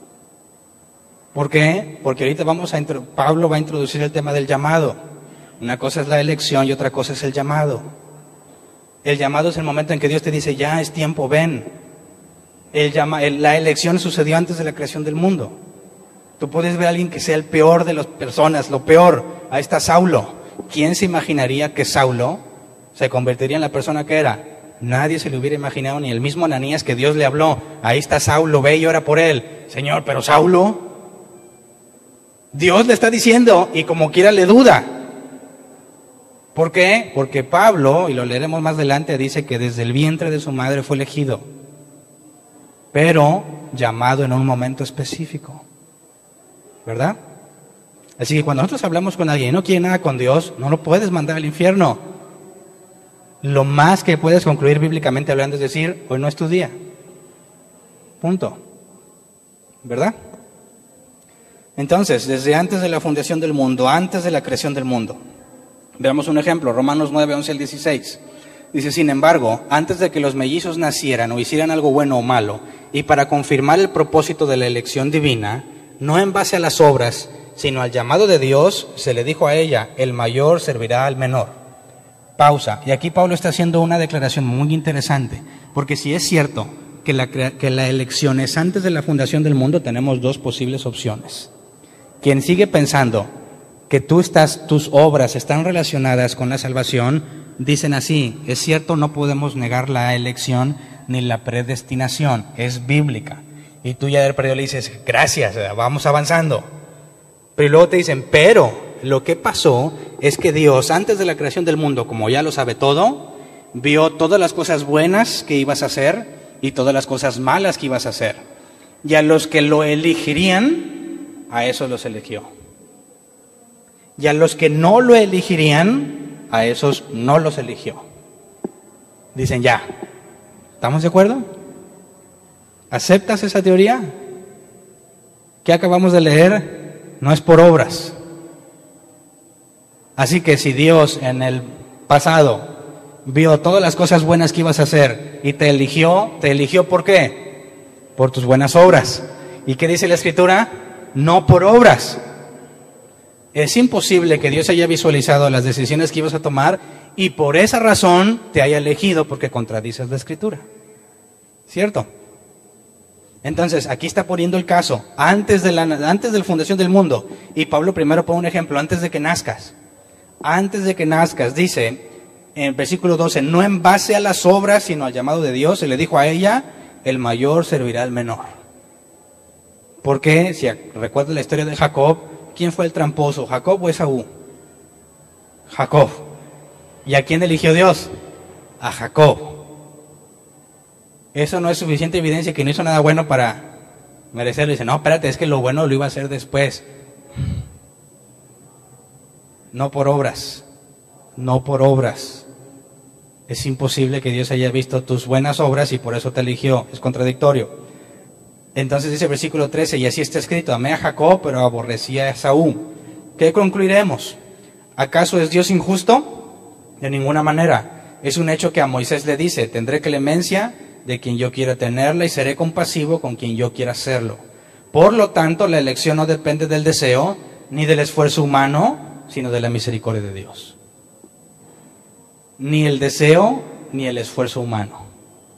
¿Por qué? Porque ahorita vamos a, Pablo va a introducir el tema del llamado. Una cosa es la elección y otra cosa es el llamado. El llamado es el momento en que Dios te dice, ya es tiempo, ven. El llama, el, la elección sucedió antes de la creación del mundo. Tú puedes ver a alguien que sea el peor de las personas, lo peor. Ahí está Saulo. ¿Quién se imaginaría que Saulo se convertiría en la persona que era? Nadie se le hubiera imaginado, ni el mismo Ananías que Dios le habló. Ahí está Saulo, ve y ora por él. Señor, pero Saulo, Dios le está diciendo y como quiera le duda. ¿Por qué? Porque Pablo, y lo leeremos más adelante, dice que desde el vientre de su madre fue elegido, pero llamado en un momento específico, ¿verdad? Así que cuando nosotros hablamos con alguien y no quiere nada con Dios, no lo puedes mandar al infierno. Lo más que puedes concluir bíblicamente hablando es decir, hoy no es tu día. Punto. ¿Verdad? Entonces, desde antes de la fundación del mundo, antes de la creación del mundo, veamos un ejemplo, Romanos nueve, once al dieciséis. Dice, sin embargo, antes de que los mellizos nacieran o hicieran algo bueno o malo, y para confirmar el propósito de la elección divina, no en base a las obras, sino al llamado de Dios, se le dijo a ella, el mayor servirá al menor. Pausa. Y aquí Pablo está haciendo una declaración muy interesante, porque si es cierto que la, que la elección es antes de la fundación del mundo, tenemos dos posibles opciones. Quien sigue pensando que tú estás, tus obras están relacionadas con la salvación, dicen así, es cierto, no podemos negar la elección ni la predestinación, es bíblica. Y tú ya del periodo le dices, gracias, vamos avanzando. Pero luego te dicen, pero lo que pasó es que Dios, antes de la creación del mundo, como ya lo sabe todo, vio todas las cosas buenas que ibas a hacer y todas las cosas malas que ibas a hacer. Y a los que lo elegirían, a esos los eligió. Y a los que no lo elegirían, a esos no los eligió. Dicen, ya, ¿estamos de acuerdo? ¿Aceptas esa teoría? ¿Qué acabamos de leer? No es por obras. Así que si Dios en el pasado vio todas las cosas buenas que ibas a hacer y te eligió, ¿te eligió por qué? Por tus buenas obras. ¿Y qué dice la Escritura? No por obras. Es imposible que Dios haya visualizado las decisiones que ibas a tomar y por esa razón te haya elegido porque contradices la Escritura. ¿Cierto? Entonces, aquí está poniendo el caso, antes de la, antes de la fundación del mundo. Y Pablo primero pone un ejemplo, antes de que nazcas. Antes de que nazcas, dice en el versículo doce, no en base a las obras, sino al llamado de Dios. Se le dijo a ella, el mayor servirá al menor. Porque, si recuerdas la historia de Jacob, ¿quién fue el tramposo? ¿Jacob o Esaú? Jacob. ¿Y a quién eligió Dios? A Jacob. Eso no es suficiente evidencia que no hizo nada bueno para merecerlo. Dice, no, espérate, es que lo bueno lo iba a hacer después. No por obras. No por obras. Es imposible que Dios haya visto tus buenas obras y por eso te eligió. Es contradictorio. Entonces dice el versículo trece, y así está escrito, amé a Jacob, pero aborrecí a Esaú. ¿Qué concluiremos? ¿Acaso es Dios injusto? De ninguna manera. Es un hecho que a Moisés le dice, tendré clemencia de quien yo quiera tenerla y seré compasivo con quien yo quiera hacerlo. Por lo tanto, la elección no depende del deseo ni del esfuerzo humano, sino de la misericordia de Dios. Ni el deseo ni el esfuerzo humano.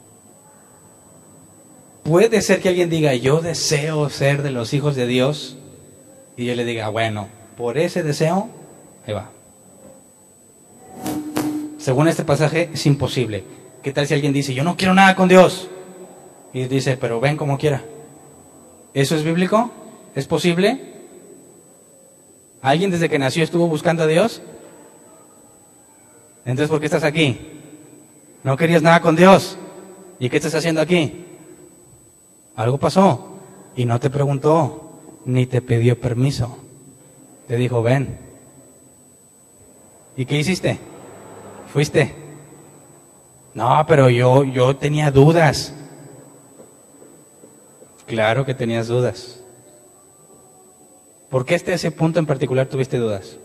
Puede ser que alguien diga, yo deseo ser de los hijos de Dios, y yo le diga, bueno, por ese deseo, ahí va. Según este pasaje, es imposible. ¿Qué tal si alguien dice, yo no quiero nada con Dios? Y dice, pero ven como quiera. ¿Eso es bíblico? ¿Es posible? ¿Alguien desde que nació estuvo buscando a Dios? Entonces, ¿por qué estás aquí? ¿No querías nada con Dios? ¿Y qué estás haciendo aquí? Algo pasó y no te preguntó, ni te pidió permiso. Te dijo, ven. ¿Y qué hiciste? ¿Fuiste? No, pero yo, yo tenía dudas. Claro que tenías dudas. ¿Por qué hasta ese punto en particular tuviste dudas?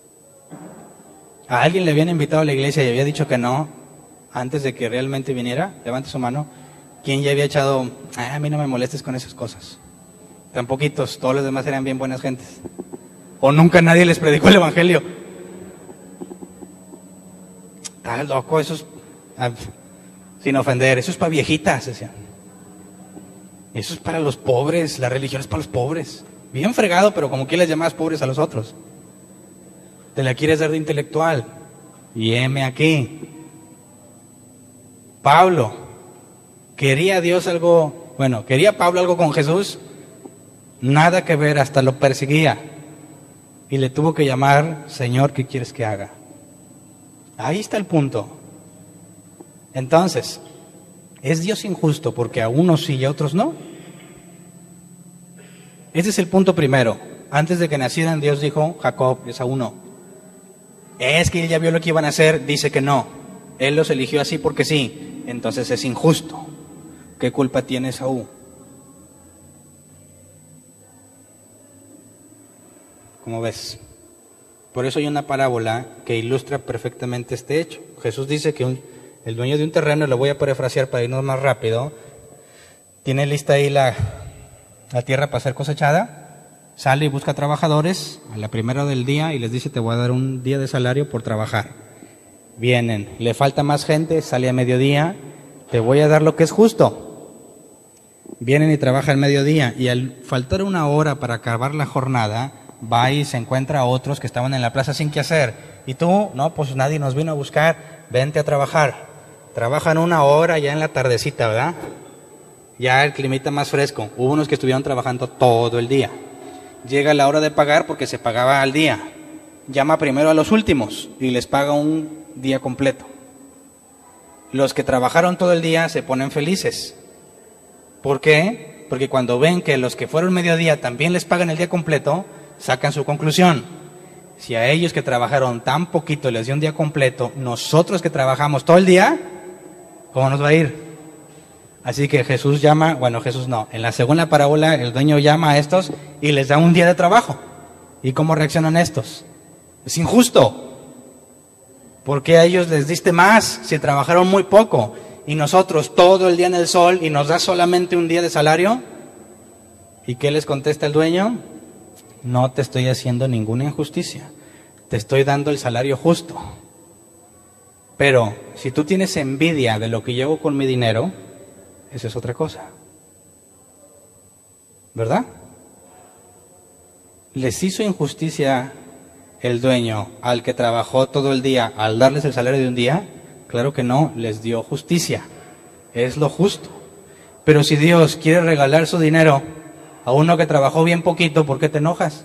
¿A alguien le habían invitado a la iglesia y había dicho que no antes de que realmente viniera? Levante su mano. ¿Quién ya había echado, ah, a mí no me molestes con esas cosas? Tan poquitos, todos los demás eran bien buenas gentes. O nunca nadie les predicó el evangelio. Está loco, eso es, ah, sin ofender, eso es para viejitas, decían. Eso es para los pobres, la religión es para los pobres. Bien fregado, pero como que les llamas pobres a los otros. Te la quieres dar de intelectual. Y heme aquí. Pablo. ¿Quería Dios algo? Bueno, ¿quería Pablo algo con Jesús? Nada que ver, hasta lo perseguía. Y le tuvo que llamar, Señor, ¿qué quieres que haga? Ahí está el punto. Entonces, ¿es Dios injusto porque a unos sí y a otros no? Ese es el punto primero. Antes de que nacieran, Dios dijo, Jacob, Esaú no. Es que él ya vio lo que iban a hacer, dice que no. Él los eligió así porque sí. Entonces es injusto. ¿Qué culpa tiene Esaú? ¿Cómo ves? Por eso hay una parábola que ilustra perfectamente este hecho. Jesús dice que un, el dueño de un terreno, lo voy a parafrasear para irnos más rápido, tiene lista ahí la, la tierra para ser cosechada, sale y busca trabajadores a la primera del día y les dice, te voy a dar un día de salario por trabajar. Vienen, le falta más gente, sale a mediodía, te voy a dar lo que es justo. Vienen y trabajan al mediodía y al faltar una hora para acabar la jornada, va y se encuentra a otros que estaban en la plaza sin qué hacer. Y tú, no, pues nadie nos vino a buscar, vente a trabajar. Trabajan una hora ya en la tardecita, ¿verdad? Ya el climita más fresco. Hubo unos que estuvieron trabajando todo el día. Llega la hora de pagar porque se pagaba al día. Llama primero a los últimos y les paga un día completo. Los que trabajaron todo el día se ponen felices. ¿Por qué? Porque cuando ven que los que fueron mediodía también les pagan el día completo, sacan su conclusión. Si a ellos que trabajaron tan poquito les dio un día completo, nosotros que trabajamos todo el día, ¿cómo nos va a ir? Así que Jesús llama, bueno, Jesús no, en la segunda parábola el dueño llama a estos y les da un día de trabajo. ¿Y cómo reaccionan estos? Es injusto. ¿Por qué a ellos les diste más si trabajaron muy poco? Y nosotros todo el día en el sol y nos da solamente un día de salario. ¿Y qué les contesta el dueño? No te estoy haciendo ninguna injusticia, te estoy dando el salario justo. Pero si tú tienes envidia de lo que yo hago con mi dinero, esa es otra cosa. ¿Verdad? ¿Les hizo injusticia el dueño al que trabajó todo el día al darles el salario de un día? Claro que no, les dio justicia. Es lo justo. Pero si Dios quiere regalar su dinero a uno que trabajó bien poquito, ¿por qué te enojas?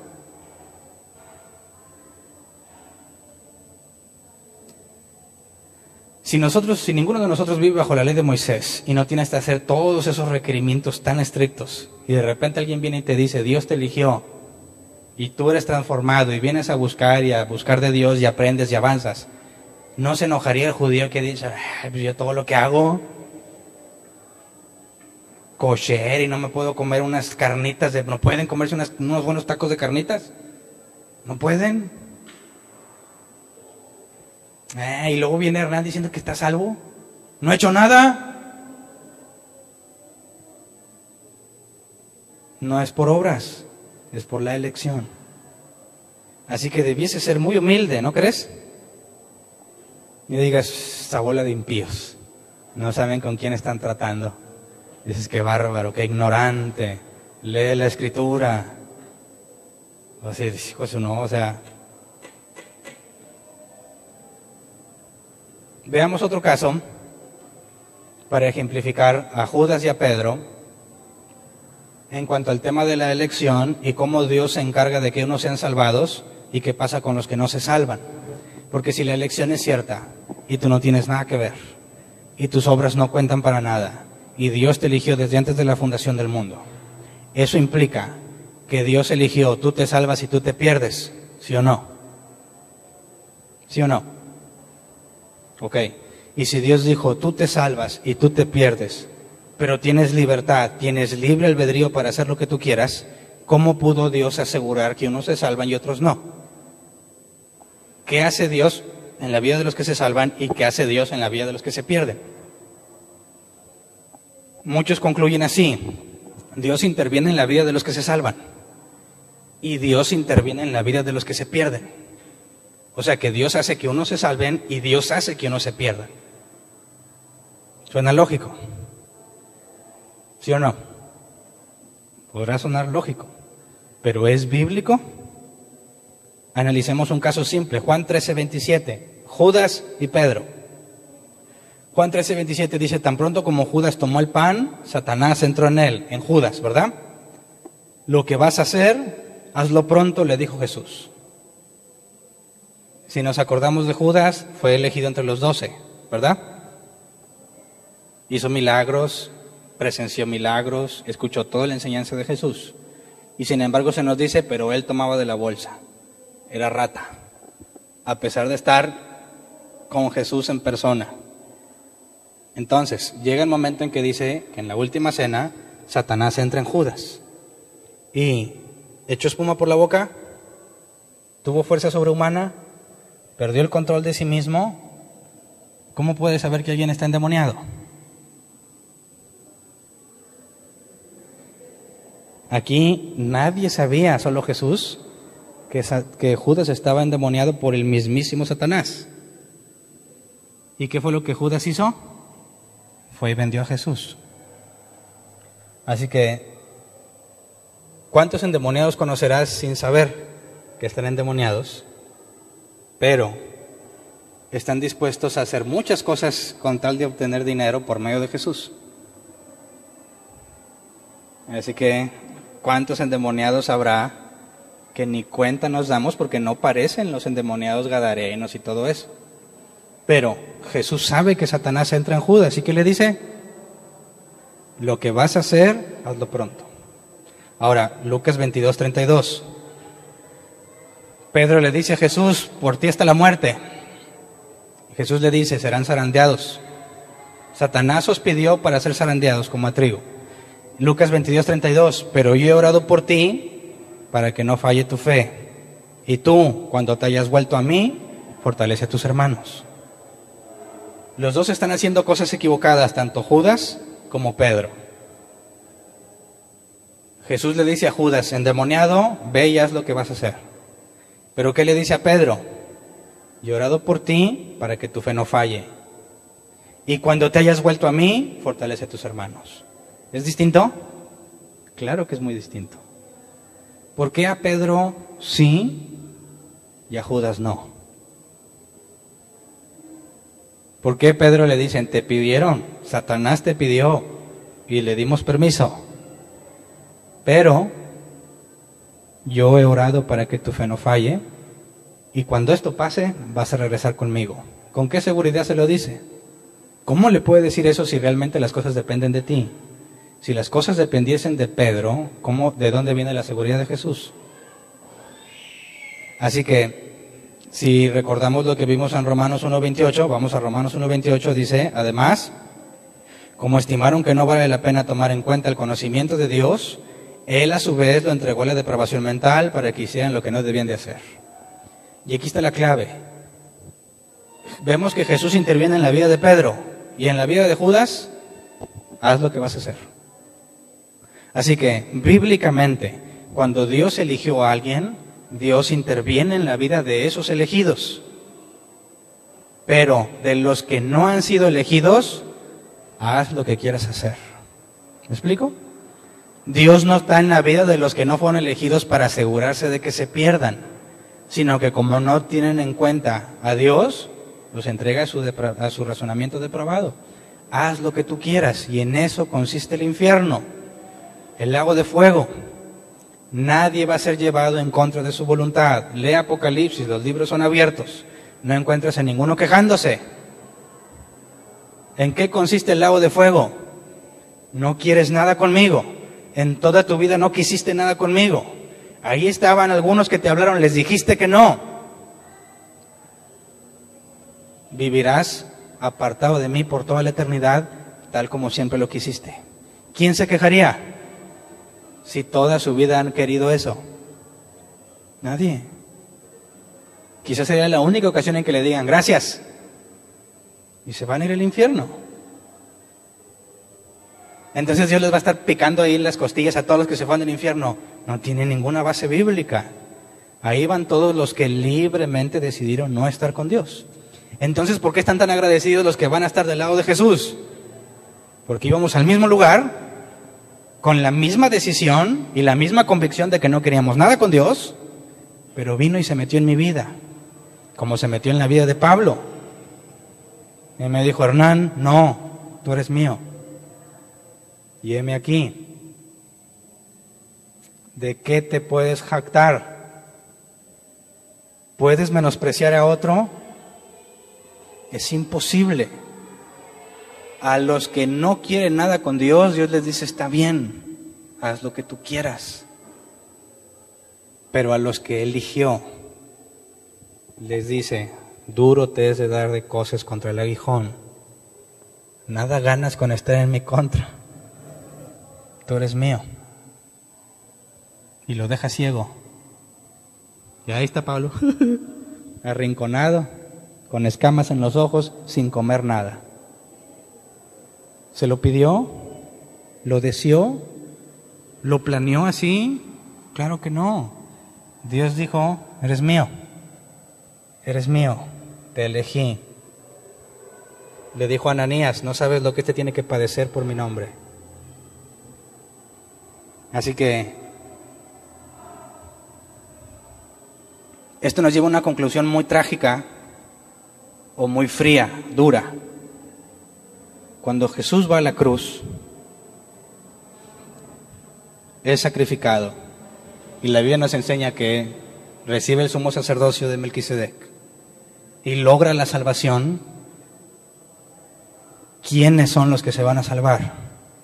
Si nosotros, si ninguno de nosotros vive bajo la ley de Moisés y no tienes que hacer todos esos requerimientos tan estrictos, y de repente alguien viene y te dice, Dios te eligió, y tú eres transformado, y vienes a buscar y a buscar de Dios, y aprendes y avanzas, ¿no se enojaría el judío que dice, ay, pues yo todo lo que hago, kosher, y no me puedo comer unas carnitas, de, ¿no pueden comerse unas, unos buenos tacos de carnitas? ¿No pueden? Eh, y luego viene Hernán diciendo que está salvo. No ha hecho nada. No es por obras, es por la elección. Así que debiese ser muy humilde, ¿no crees? Y digas, esta bola de impíos, no saben con quién están tratando. Dices, qué bárbaro, qué ignorante. Lee la escritura. O sea, pues no, o sea... Veamos otro caso para ejemplificar a Judas y a Pedro en cuanto al tema de la elección y cómo Dios se encarga de que unos sean salvados y qué pasa con los que no se salvan. Porque si la elección es cierta y tú no tienes nada que ver y tus obras no cuentan para nada y Dios te eligió desde antes de la fundación del mundo, eso implica que Dios eligió, tú te salvas y tú te pierdes, ¿sí o no? ¿Sí o no? Ok, y si Dios dijo, tú te salvas y tú te pierdes, pero tienes libertad, tienes libre albedrío para hacer lo que tú quieras, ¿cómo pudo Dios asegurar que unos se salvan y otros no? ¿Qué hace Dios en la vida de los que se salvan y qué hace Dios en la vida de los que se pierden? Muchos concluyen así, Dios interviene en la vida de los que se salvan y Dios interviene en la vida de los que se pierden. O sea que Dios hace que unos se salven y Dios hace que unos se pierdan. ¿Suena lógico? ¿Sí o no? Podrá sonar lógico, pero ¿es bíblico? Analicemos un caso simple, Juan trece, veintisiete, Judas y Pedro. Juan trece, veintisiete dice, tan pronto como Judas tomó el pan, Satanás entró en él, en Judas, ¿verdad? Lo que vas a hacer, hazlo pronto, le dijo Jesús. Si nos acordamos de Judas, fue elegido entre los doce, ¿verdad? Hizo milagros, presenció milagros, escuchó toda la enseñanza de Jesús. Y sin embargo se nos dice, pero él tomaba de la bolsa, era rata, a pesar de estar con Jesús en persona. Entonces, llega el momento en que dice que en la última cena, Satanás entra en Judas. Y echó espuma por la boca, tuvo fuerza sobrehumana, perdió el control de sí mismo. ¿Cómo puede saber que alguien está endemoniado? Aquí nadie sabía, solo Jesús, que, que Judas estaba endemoniado por el mismísimo Satanás. ¿Y qué fue lo que Judas hizo? Fue y vendió a Jesús. Así que, ¿cuántos endemoniados conocerás sin saber que están endemoniados? Pero están dispuestos a hacer muchas cosas con tal de obtener dinero por medio de Jesús. Así que, ¿cuántos endemoniados habrá que ni cuenta nos damos porque no parecen los endemoniados gadarenos y todo eso? Pero Jesús sabe que Satanás entra en Judas, ¿y qué le dice? Lo que vas a hacer, hazlo pronto. Ahora, Lucas veintidós, treinta y dos. Pedro le dice a Jesús, por ti está la muerte. Jesús le dice, serán zarandeados. Satanás os pidió para ser zarandeados como a trigo. Lucas veintidós, treinta y dos, pero yo he orado por ti para que no falle tu fe. Y tú, cuando te hayas vuelto a mí, fortalece a tus hermanos. Los dos están haciendo cosas equivocadas, tanto Judas como Pedro. Jesús le dice a Judas, endemoniado, ve y haz lo que vas a hacer. Pero ¿qué le dice a Pedro? Yo he orado por ti para que tu fe no falle. Y cuando te hayas vuelto a mí, fortalece a tus hermanos. ¿Es distinto? Claro que es muy distinto. ¿Por qué a Pedro sí y a Judas no? ¿Por qué Pedro le dicen, te pidieron, Satanás te pidió y le dimos permiso? Pero yo he orado para que tu fe no falle y cuando esto pase vas a regresar conmigo. ¿Con qué seguridad se lo dice? ¿Cómo le puede decir eso si realmente las cosas dependen de ti? Si las cosas dependiesen de Pedro, ¿cómo, de dónde viene la seguridad de Jesús? Así que, si recordamos lo que vimos en Romanos uno veintiocho, vamos a Romanos uno veintiocho, dice, además, como estimaron que no vale la pena tomar en cuenta el conocimiento de Dios, Él a su vez lo entregó a la depravación mental para que hicieran lo que no debían de hacer. Y aquí está la clave. Vemos que Jesús interviene en la vida de Pedro y en la vida de Judas, haz lo que vas a hacer. Así que, bíblicamente, cuando Dios eligió a alguien, Dios interviene en la vida de esos elegidos. Pero de los que no han sido elegidos, haz lo que quieras hacer. ¿Me explico? Dios no está en la vida de los que no fueron elegidos para asegurarse de que se pierdan, sino que como no tienen en cuenta a Dios, los entrega a su, depra- a su razonamiento depravado. Haz lo que tú quieras, y en eso consiste el infierno, el lago de fuego. Nadie va a ser llevado en contra de su voluntad. Lee Apocalipsis, los libros son abiertos. No encuentras a ninguno quejándose. ¿En qué consiste el lago de fuego? No quieres nada conmigo. En toda tu vida no quisiste nada conmigo. Ahí estaban algunos que te hablaron, les dijiste que no. Vivirás apartado de mí por toda la eternidad, tal como siempre lo quisiste. ¿Quién se quejaría si toda su vida han querido eso? Nadie. Quizás sería la única ocasión en que le digan gracias y se van a ir al infierno. Entonces Dios les va a estar picando ahí las costillas a todos los que se van al infierno. No tiene ninguna base bíblica. Ahí van todos los que libremente decidieron no estar con Dios. Entonces, ¿por qué están tan agradecidos los que van a estar del lado de Jesús? Porque íbamos al mismo lugar, con la misma decisión y la misma convicción de que no queríamos nada con Dios, pero vino y se metió en mi vida, como se metió en la vida de Pablo. Y me dijo, Hernán, no, tú eres mío. Y heme aquí. ¿De qué te puedes jactar? ¿Puedes menospreciar a otro? Es imposible. A los que no quieren nada con Dios, Dios les dice, está bien, haz lo que tú quieras. Pero a los que eligió, les dice, duro te es de dar de coces contra el aguijón. Nada ganas con estar en mi contra. Tú eres mío. Y lo deja ciego. Y ahí está Pablo, arrinconado, con escamas en los ojos, sin comer nada. ¿Se lo pidió? ¿Lo deseó? ¿Lo planeó así? Claro que no. Dios dijo, eres mío, eres mío, te elegí. Le dijo a Ananías, no sabes lo que este tiene que padecer por mi nombre. Así que esto nos lleva a una conclusión muy trágica o muy fría, dura. Cuando Jesús va a la cruz, es sacrificado. Y la Biblia nos enseña que recibe el sumo sacerdocio de Melquisedec y logra la salvación. ¿Quiénes son los que se van a salvar?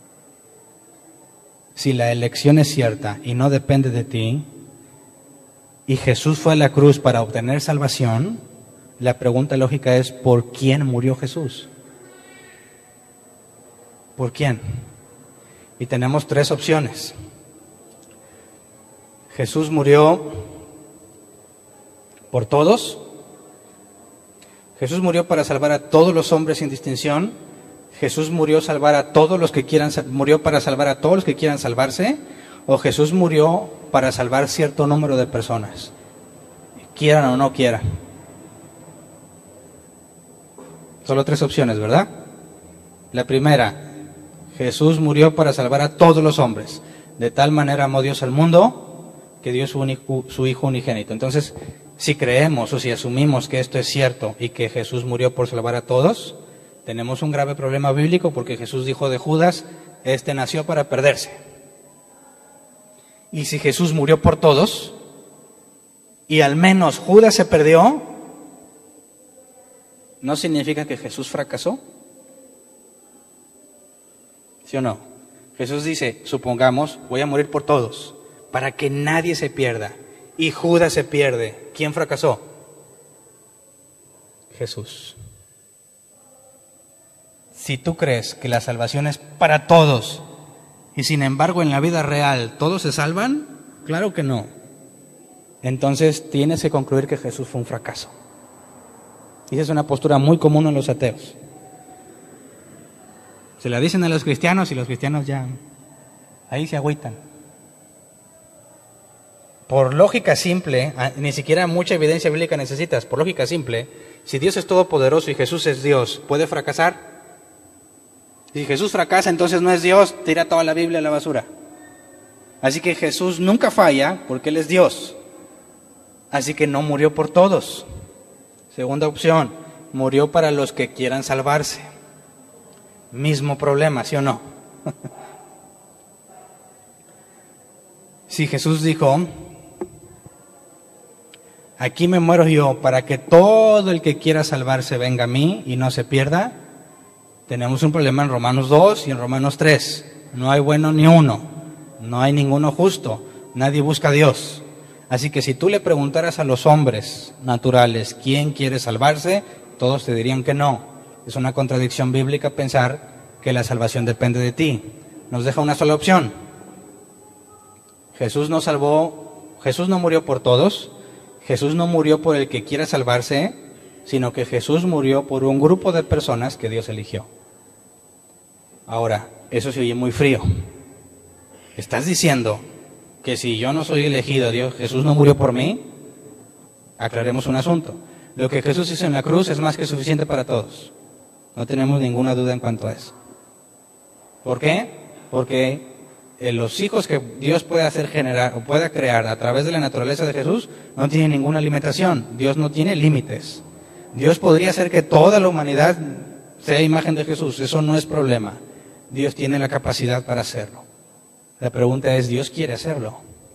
Si la elección es cierta y no depende de ti, y Jesús fue a la cruz para obtener salvación, la pregunta lógica es, ¿por quién murió Jesús? ¿Por quién? Y tenemos tres opciones. Jesús murió por todos. Jesús murió para salvar a todos los hombres sin distinción. Jesús murió salvar a todos los que quieran murió para salvar a todos los que quieran salvarse, o Jesús murió para salvar cierto número de personas, quieran o no quieran. Solo tres opciones, ¿verdad? La primera, Jesús murió para salvar a todos los hombres. De tal manera amó Dios al mundo que dio su, único, su Hijo unigénito. Entonces, si creemos o si asumimos que esto es cierto y que Jesús murió por salvar a todos, tenemos un grave problema bíblico, porque Jesús dijo de Judas: este nació para perderse. Y si Jesús murió por todos y al menos Judas se perdió, ¿no significa que Jesús fracasó? ¿Sí o no? Jesús dice, supongamos, voy a morir por todos, para que nadie se pierda, y Judas se pierde. ¿Quién fracasó? Jesús. Si tú crees que la salvación es para todos, y sin embargo en la vida real todos se salvan, claro que no. Entonces tienes que concluir que Jesús fue un fracaso. Y esa es una postura muy común en los ateos. Se la dicen a los cristianos y los cristianos ya ahí se agüitan. Por lógica simple, ni siquiera mucha evidencia bíblica necesitas, por lógica simple, si Dios es todopoderoso y Jesús es Dios, ¿puede fracasar? Si Jesús fracasa, entonces no es Dios, tira toda la Biblia a la basura. Así que Jesús nunca falla porque Él es Dios. Así que no murió por todos. Segunda opción, murió para los que quieran salvarse. Mismo problema, ¿sí o no? Si Jesús dijo, aquí me muero yo para que todo el que quiera salvarse venga a mí y no se pierda, tenemos un problema en Romanos dos y en Romanos tres. No hay bueno ni uno, no hay ninguno justo, nadie busca a Dios. Así que si tú le preguntaras a los hombres naturales quién quiere salvarse, todos te dirían que no. Es una contradicción bíblica pensar que la salvación depende de ti. Nos deja una sola opción. Jesús no salvó, Jesús no murió por todos, Jesús no murió por el que quiera salvarse, sino que Jesús murió por un grupo de personas que Dios eligió. Ahora, eso se oye muy frío. ¿Estás diciendo que si yo no soy elegido, Dios, Jesús no murió por mí? Aclaremos un asunto. Lo que Jesús hizo en la cruz es más que suficiente para todos. No tenemos ninguna duda en cuanto a eso. ¿Por qué? Porque eh, los hijos que Dios puede hacer generar o pueda crear a través de la naturaleza de Jesús no tienen ninguna limitación. Dios no tiene límites. Dios podría hacer que toda la humanidad sea imagen de Jesús. Eso no es problema. Dios tiene la capacidad para hacerlo. La pregunta es, ¿Dios quiere hacerlo?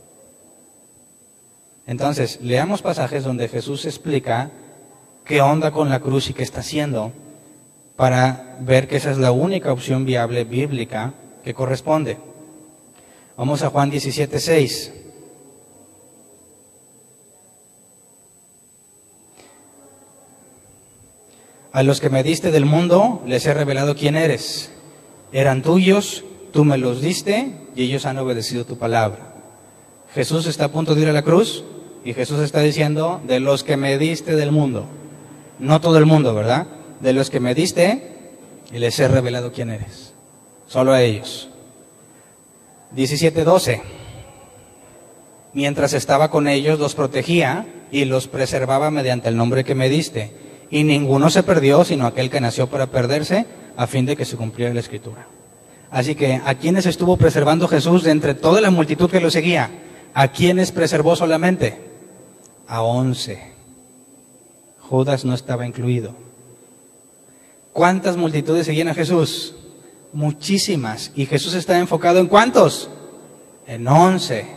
Entonces, leamos pasajes donde Jesús explica qué onda con la cruz y qué está haciendo, para ver que esa es la única opción viable bíblica que corresponde. Vamos a Juan diecisiete, seis. A los que me diste del mundo, les he revelado quién eres. Eran tuyos, tú me los diste, y ellos han obedecido tu palabra. Jesús está a punto de ir a la cruz, y Jesús está diciendo, de los que me diste del mundo. No todo el mundo, ¿verdad? De los que me diste, y les he revelado quién eres. Solo a ellos. diecisiete, doce. Mientras estaba con ellos, los protegía y los preservaba mediante el nombre que me diste. Y ninguno se perdió, sino aquel que nació para perderse, a fin de que se cumpliera la Escritura. Así que, ¿a quiénes estuvo preservando Jesús de entre toda la multitud que lo seguía? ¿A quiénes preservó solamente? A once. Judas no estaba incluido. ¿Cuántas multitudes seguían a Jesús? Muchísimas. ¿Y Jesús está enfocado en cuántos? En once.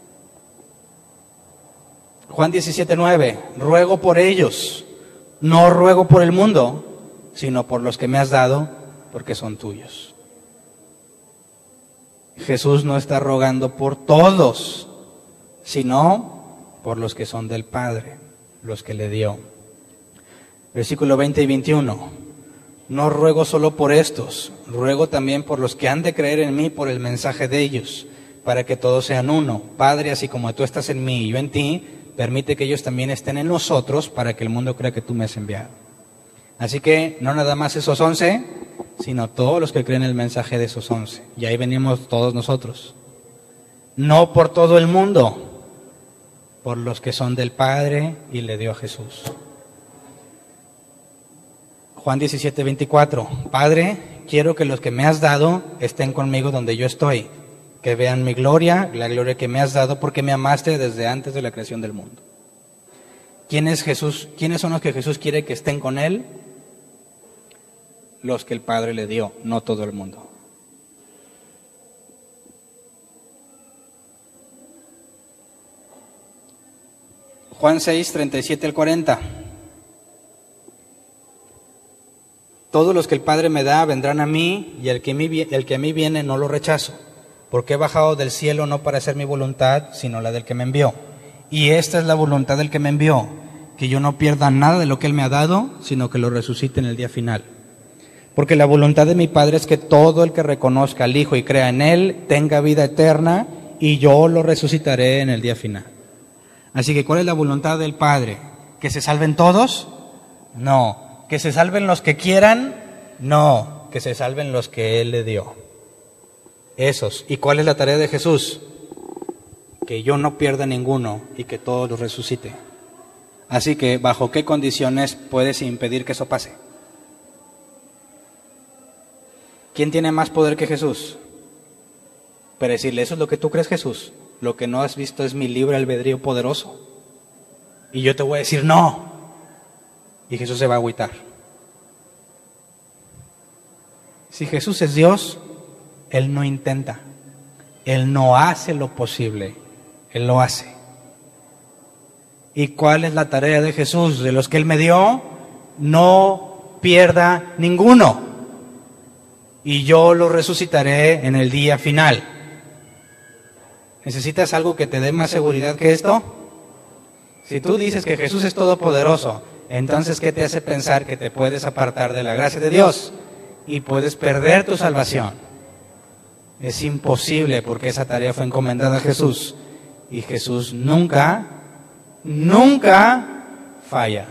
Juan diecisiete, nueve. Ruego por ellos. No ruego por el mundo, sino por los que me has dado, porque son tuyos. Jesús no está rogando por todos, sino por los que son del Padre, los que le dio. Versículo veinte y veintiuno. No ruego solo por estos, ruego también por los que han de creer en mí por el mensaje de ellos, para que todos sean uno. Padre, así como tú estás en mí y yo en ti, permite que ellos también estén en nosotros, para que el mundo crea que tú me has enviado. Así que no nada más esos once, sino todos los que creen el mensaje de esos once. Y ahí venimos todos nosotros. no por todo el mundo, por los que son del Padre, y le dio a Jesús. Juan diecisiete, veinticuatro. Padre, quiero que los que me has dado estén conmigo donde yo estoy, que vean mi gloria, la gloria que me has dado, porque me amaste desde antes de la creación del mundo. ¿Quién es Jesús? ¿Quiénes son los que Jesús quiere que estén con Él? Los que el Padre le dio, no todo el mundo. Juan seis, treinta y siete al cuarenta. Todos los que el Padre me da vendrán a mí, y el que, mí, el que a mí viene no lo rechazo, porque he bajado del cielo no para hacer mi voluntad, sino la del que me envió. Y esta es la voluntad del que me envió, que yo no pierda nada de lo que Él me ha dado, sino que lo resucite en el día final. Porque la voluntad de mi Padre es que todo el que reconozca al Hijo y crea en Él, tenga vida eterna, y yo lo resucitaré en el día final. Así que, ¿cuál es la voluntad del Padre? ¿Que se salven todos? No. ¿Que se salven los que quieran? No. Que se salven los que Él le dio. Esos. ¿Y cuál es la tarea de Jesús? Que yo no pierda ninguno y que todos los resucite. Así que, ¿bajo qué condiciones puedes impedir que eso pase? ¿Quién tiene más poder que Jesús? Para decirle, ¿eso es lo que tú crees, Jesús? Lo que no has visto es mi libre albedrío poderoso. Y yo te voy a decir, no. Y Jesús se va a agüitar. Si Jesús es Dios, Él no intenta. Él no hace lo posible. Él lo hace. ¿Y cuál es la tarea de Jesús? De los que Él me dio, no pierda ninguno. Y yo lo resucitaré en el día final. ¿Necesitas algo que te dé más seguridad que esto? Si tú dices que Jesús es todopoderoso, entonces ¿qué te hace pensar que te puedes apartar de la gracia de Dios y puedes perder tu salvación? Es imposible, porque esa tarea fue encomendada a Jesús. Y Jesús nunca, nunca falla.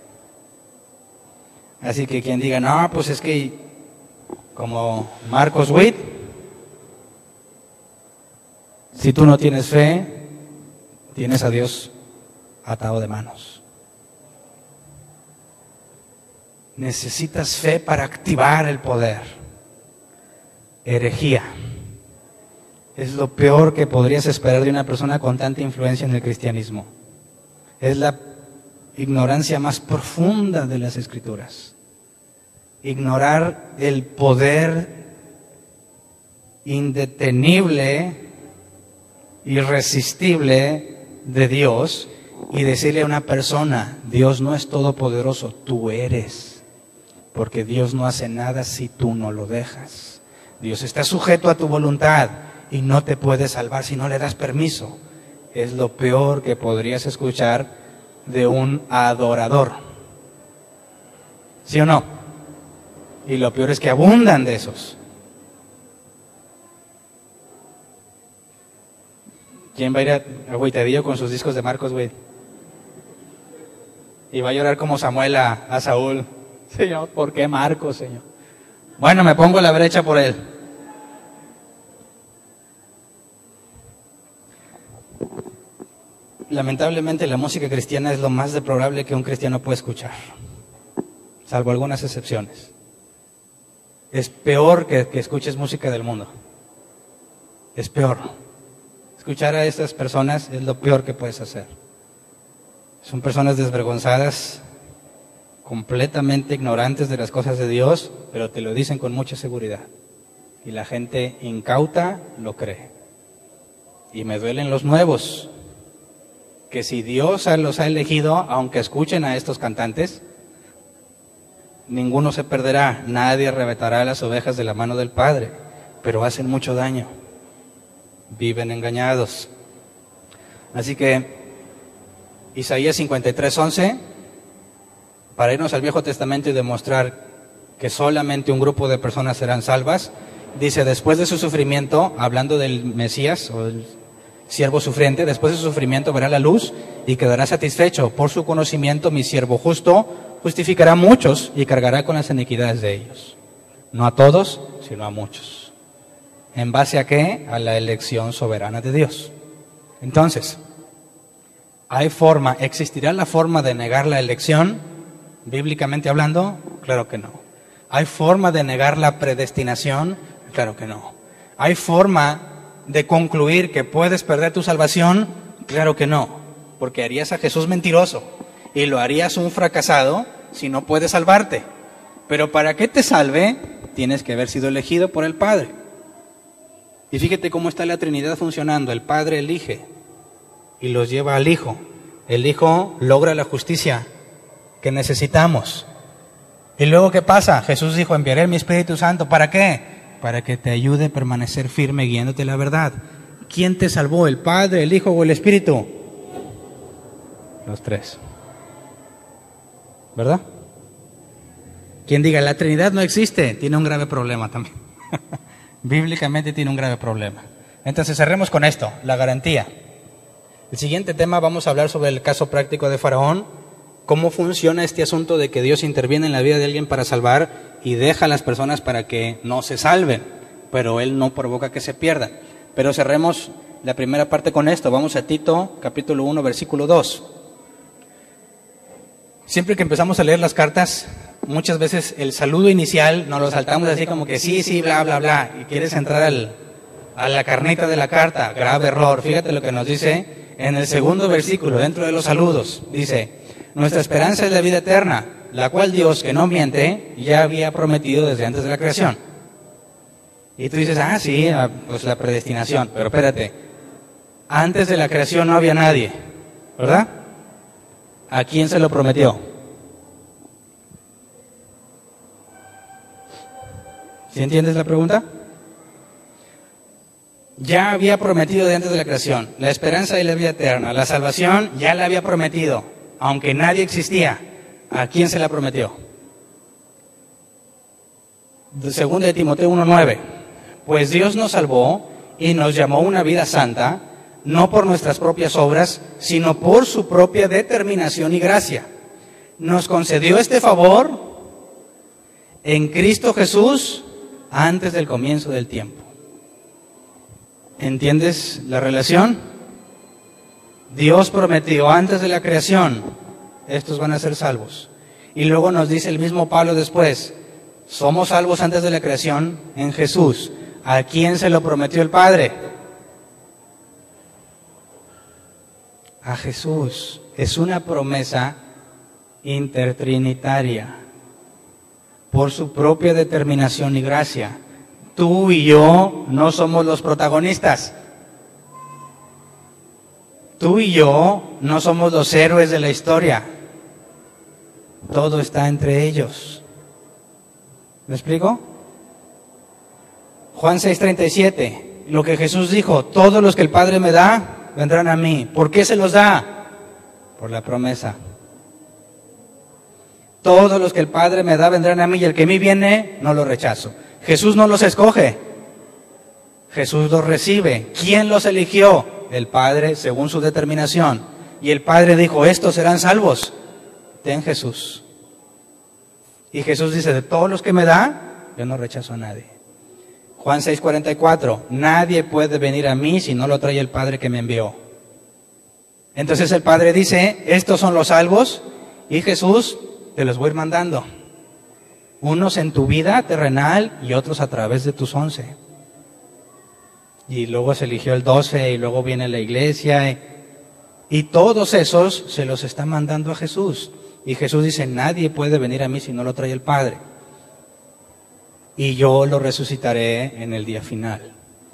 Así que quien diga, no, pues es que, como Marcos Witt, si tú no tienes fe, tienes a Dios atado de manos. Necesitas fe para activar el poder. Herejía. Es lo peor que podrías esperar de una persona con tanta influencia en el cristianismo. Es la ignorancia más profunda de las Escrituras. Ignorar el poder indetenible, irresistible de Dios y decirle a una persona, Dios no es todopoderoso, tú eres. Porque Dios no hace nada si tú no lo dejas. Dios está sujeto a tu voluntad y no te puede salvar si no le das permiso. Es lo peor que podrías escuchar de un adorador. ¿Sí o no? Y lo peor es que abundan de esos. ¿Quién va a ir a agüitadillo con sus discos de Marcos, güey? Y va a llorar como Samuel a, a Saúl. Señor, ¿por qué Marcos, Señor? Bueno, me pongo la brecha por él. Lamentablemente la música cristiana es lo más deplorable que un cristiano puede escuchar, salvo algunas excepciones. Es peor que, que escuches música del mundo. Es peor. Escuchar a estas personas es lo peor que puedes hacer. Son personas desvergonzadas, completamente ignorantes de las cosas de Dios, pero te lo dicen con mucha seguridad. Y la gente incauta lo cree. Y me duelen los nuevos, que si Dios los ha elegido, aunque escuchen a estos cantantes, ninguno se perderá, nadie arrebatará las ovejas de la mano del Padre, pero hacen mucho daño, viven engañados. Así que Isaías cincuenta y tres, once, para irnos al Viejo Testamento y demostrar que solamente un grupo de personas serán salvas, dice, después de su sufrimiento, hablando del Mesías o el siervo sufriente, después de su sufrimiento verá la luz y quedará satisfecho. Por su conocimiento mi siervo justo justificará a muchos y cargará con las iniquidades de ellos. No a todos, sino a muchos. ¿En base a qué? A la elección soberana de Dios. Entonces, ¿hay forma, existirá la forma de negar la elección, bíblicamente hablando? Claro que no. ¿Hay forma de negar la predestinación? Claro que no. ¿Hay forma de concluir que puedes perder tu salvación? Claro que no, porque harías a Jesús mentiroso y lo harías un fracasado si no puedes salvarte. Pero para que te salve, tienes que haber sido elegido por el Padre. Y fíjate cómo está la Trinidad funcionando. El Padre elige y los lleva al Hijo. El Hijo logra la justicia que necesitamos. ¿Y luego qué pasa? Jesús dijo, enviaré mi Espíritu Santo. ¿Para qué? Para que te ayude a permanecer firme guiándote la verdad. ¿Quién te salvó? ¿El Padre, el Hijo o el Espíritu? Los tres. ¿Verdad? Quien diga, la Trinidad no existe, tiene un grave problema también. Bíblicamente tiene un grave problema. Entonces cerremos con esto, la garantía. El siguiente tema vamos a hablar sobre el caso práctico de Faraón, cómo funciona este asunto de que Dios interviene en la vida de alguien para salvar y deja a las personas para que no se salven, pero Él no provoca que se pierdan. Pero cerremos la primera parte con esto. Vamos a Tito, capítulo uno, versículo dos. Siempre que empezamos a leer las cartas, muchas veces el saludo inicial nos lo saltamos así como que sí, sí, bla, bla, bla, y quieres entrar al, a la carnita de la carta. Grave error. Fíjate lo que nos dice en el segundo versículo, dentro de los saludos. Dice, nuestra esperanza es la vida eterna, la cual Dios, que no miente, ya había prometido desde antes de la creación. Y tú dices, ah, sí, pues la predestinación. Pero espérate, antes de la creación no había nadie, ¿verdad? ¿A quién se lo prometió? ¿Sí entiendes la pregunta? Ya había prometido de antes de la creación, la esperanza y la vida eterna, la salvación ya la había prometido, aunque nadie existía. ¿A quién se la prometió? Segunda de Timoteo uno nueve. Pues Dios nos salvó y nos llamó a una vida santa, no por nuestras propias obras, sino por su propia determinación y gracia. Nos concedió este favor en Cristo Jesús antes del comienzo del tiempo. ¿Entiendes la relación? Dios prometió antes de la creación, estos van a ser salvos. Y luego nos dice el mismo Pablo después, somos salvos antes de la creación en Jesús. ¿A quién se lo prometió el Padre? A Jesús. Es una promesa intertrinitaria, por su propia determinación y gracia. Tú y yo no somos los protagonistas. Tú y yo no somos los héroes de la historia. Todo está entre ellos. ¿Me explico? Juan seis treinta y siete. Lo que Jesús dijo, todos los que el Padre me da, vendrán a mí. ¿Por qué se los da? Por la promesa. Todos los que el Padre me da, vendrán a mí, y el que a mí viene, no lo rechazo. Jesús no los escoge. Jesús los recibe. ¿Quién los eligió? El Padre, según su determinación. Y el Padre dijo, estos serán salvos. Ten Jesús. Y Jesús dice, de todos los que me da, yo no rechazo a nadie. Juan seis cuarenta y cuatro, nadie puede venir a mí si no lo trae el Padre que me envió. Entonces el Padre dice, estos son los salvos, y Jesús, te los voy a ir mandando. Unos en tu vida terrenal y otros a través de tus once. Y luego se eligió el doce y luego viene la iglesia. Y, y todos esos se los está mandando a Jesús. Y Jesús dice, nadie puede venir a mí si no lo trae el Padre. Y yo lo resucitaré en el día final.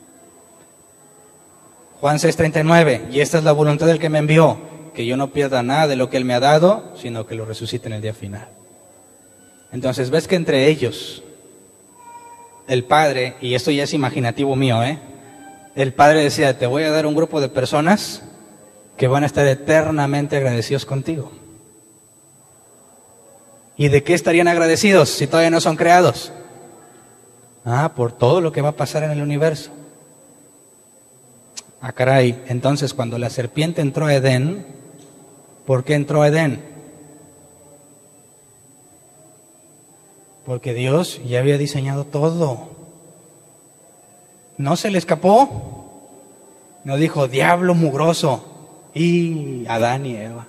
Juan seis treinta y nueve, y esta es la voluntad del que me envió, que yo no pierda nada de lo que Él me ha dado, sino que lo resucite en el día final. Entonces, ves que entre ellos, el Padre, y esto ya es imaginativo mío, ¿eh? El Padre decía, te voy a dar un grupo de personas que van a estar eternamente agradecidos contigo. ¿Y de qué estarían agradecidos si todavía no son creados? Ah, por todo lo que va a pasar en el universo. Ah, caray, entonces cuando la serpiente entró a Edén, ¿por qué entró a Edén? Porque Dios ya había diseñado todo. no se le escapó. No dijo, diablo mugroso. Y Adán y Eva.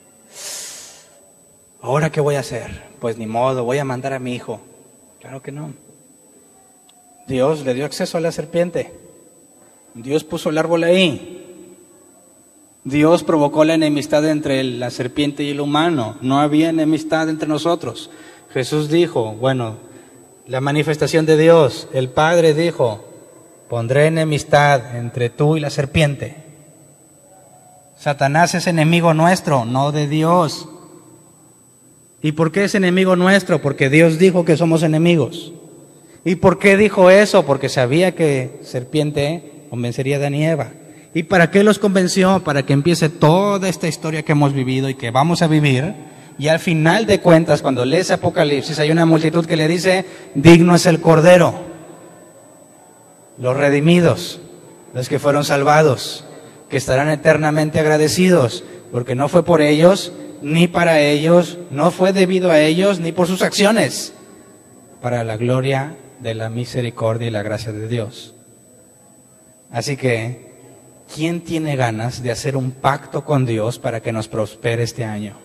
¿Ahora qué voy a hacer? Pues ni modo, voy a mandar a mi hijo. Claro que no. Dios le dio acceso a la serpiente. Dios puso el árbol ahí. Dios provocó la enemistad entre la serpiente y el humano. No había enemistad entre nosotros. Jesús dijo, bueno, la manifestación de Dios, el Padre dijo, pondré enemistad entre tú y la serpiente. Satanás es enemigo nuestro, no de Dios. ¿Y por qué es enemigo nuestro? Porque Dios dijo que somos enemigos. ¿Y por qué dijo eso? Porque sabía que serpiente convencería a Adán y Eva. ¿Y para qué los convenció? Para que empiece toda esta historia que hemos vivido y que vamos a vivir. Y al final de cuentas, cuando lees Apocalipsis, hay una multitud que le dice, digno es el Cordero. Los redimidos, los que fueron salvados, que estarán eternamente agradecidos, porque no fue por ellos, ni para ellos, no fue debido a ellos, ni por sus acciones, para la gloria de la misericordia y la gracia de Dios. Así que, ¿quién tiene ganas de hacer un pacto con Dios para que nos prospere este año?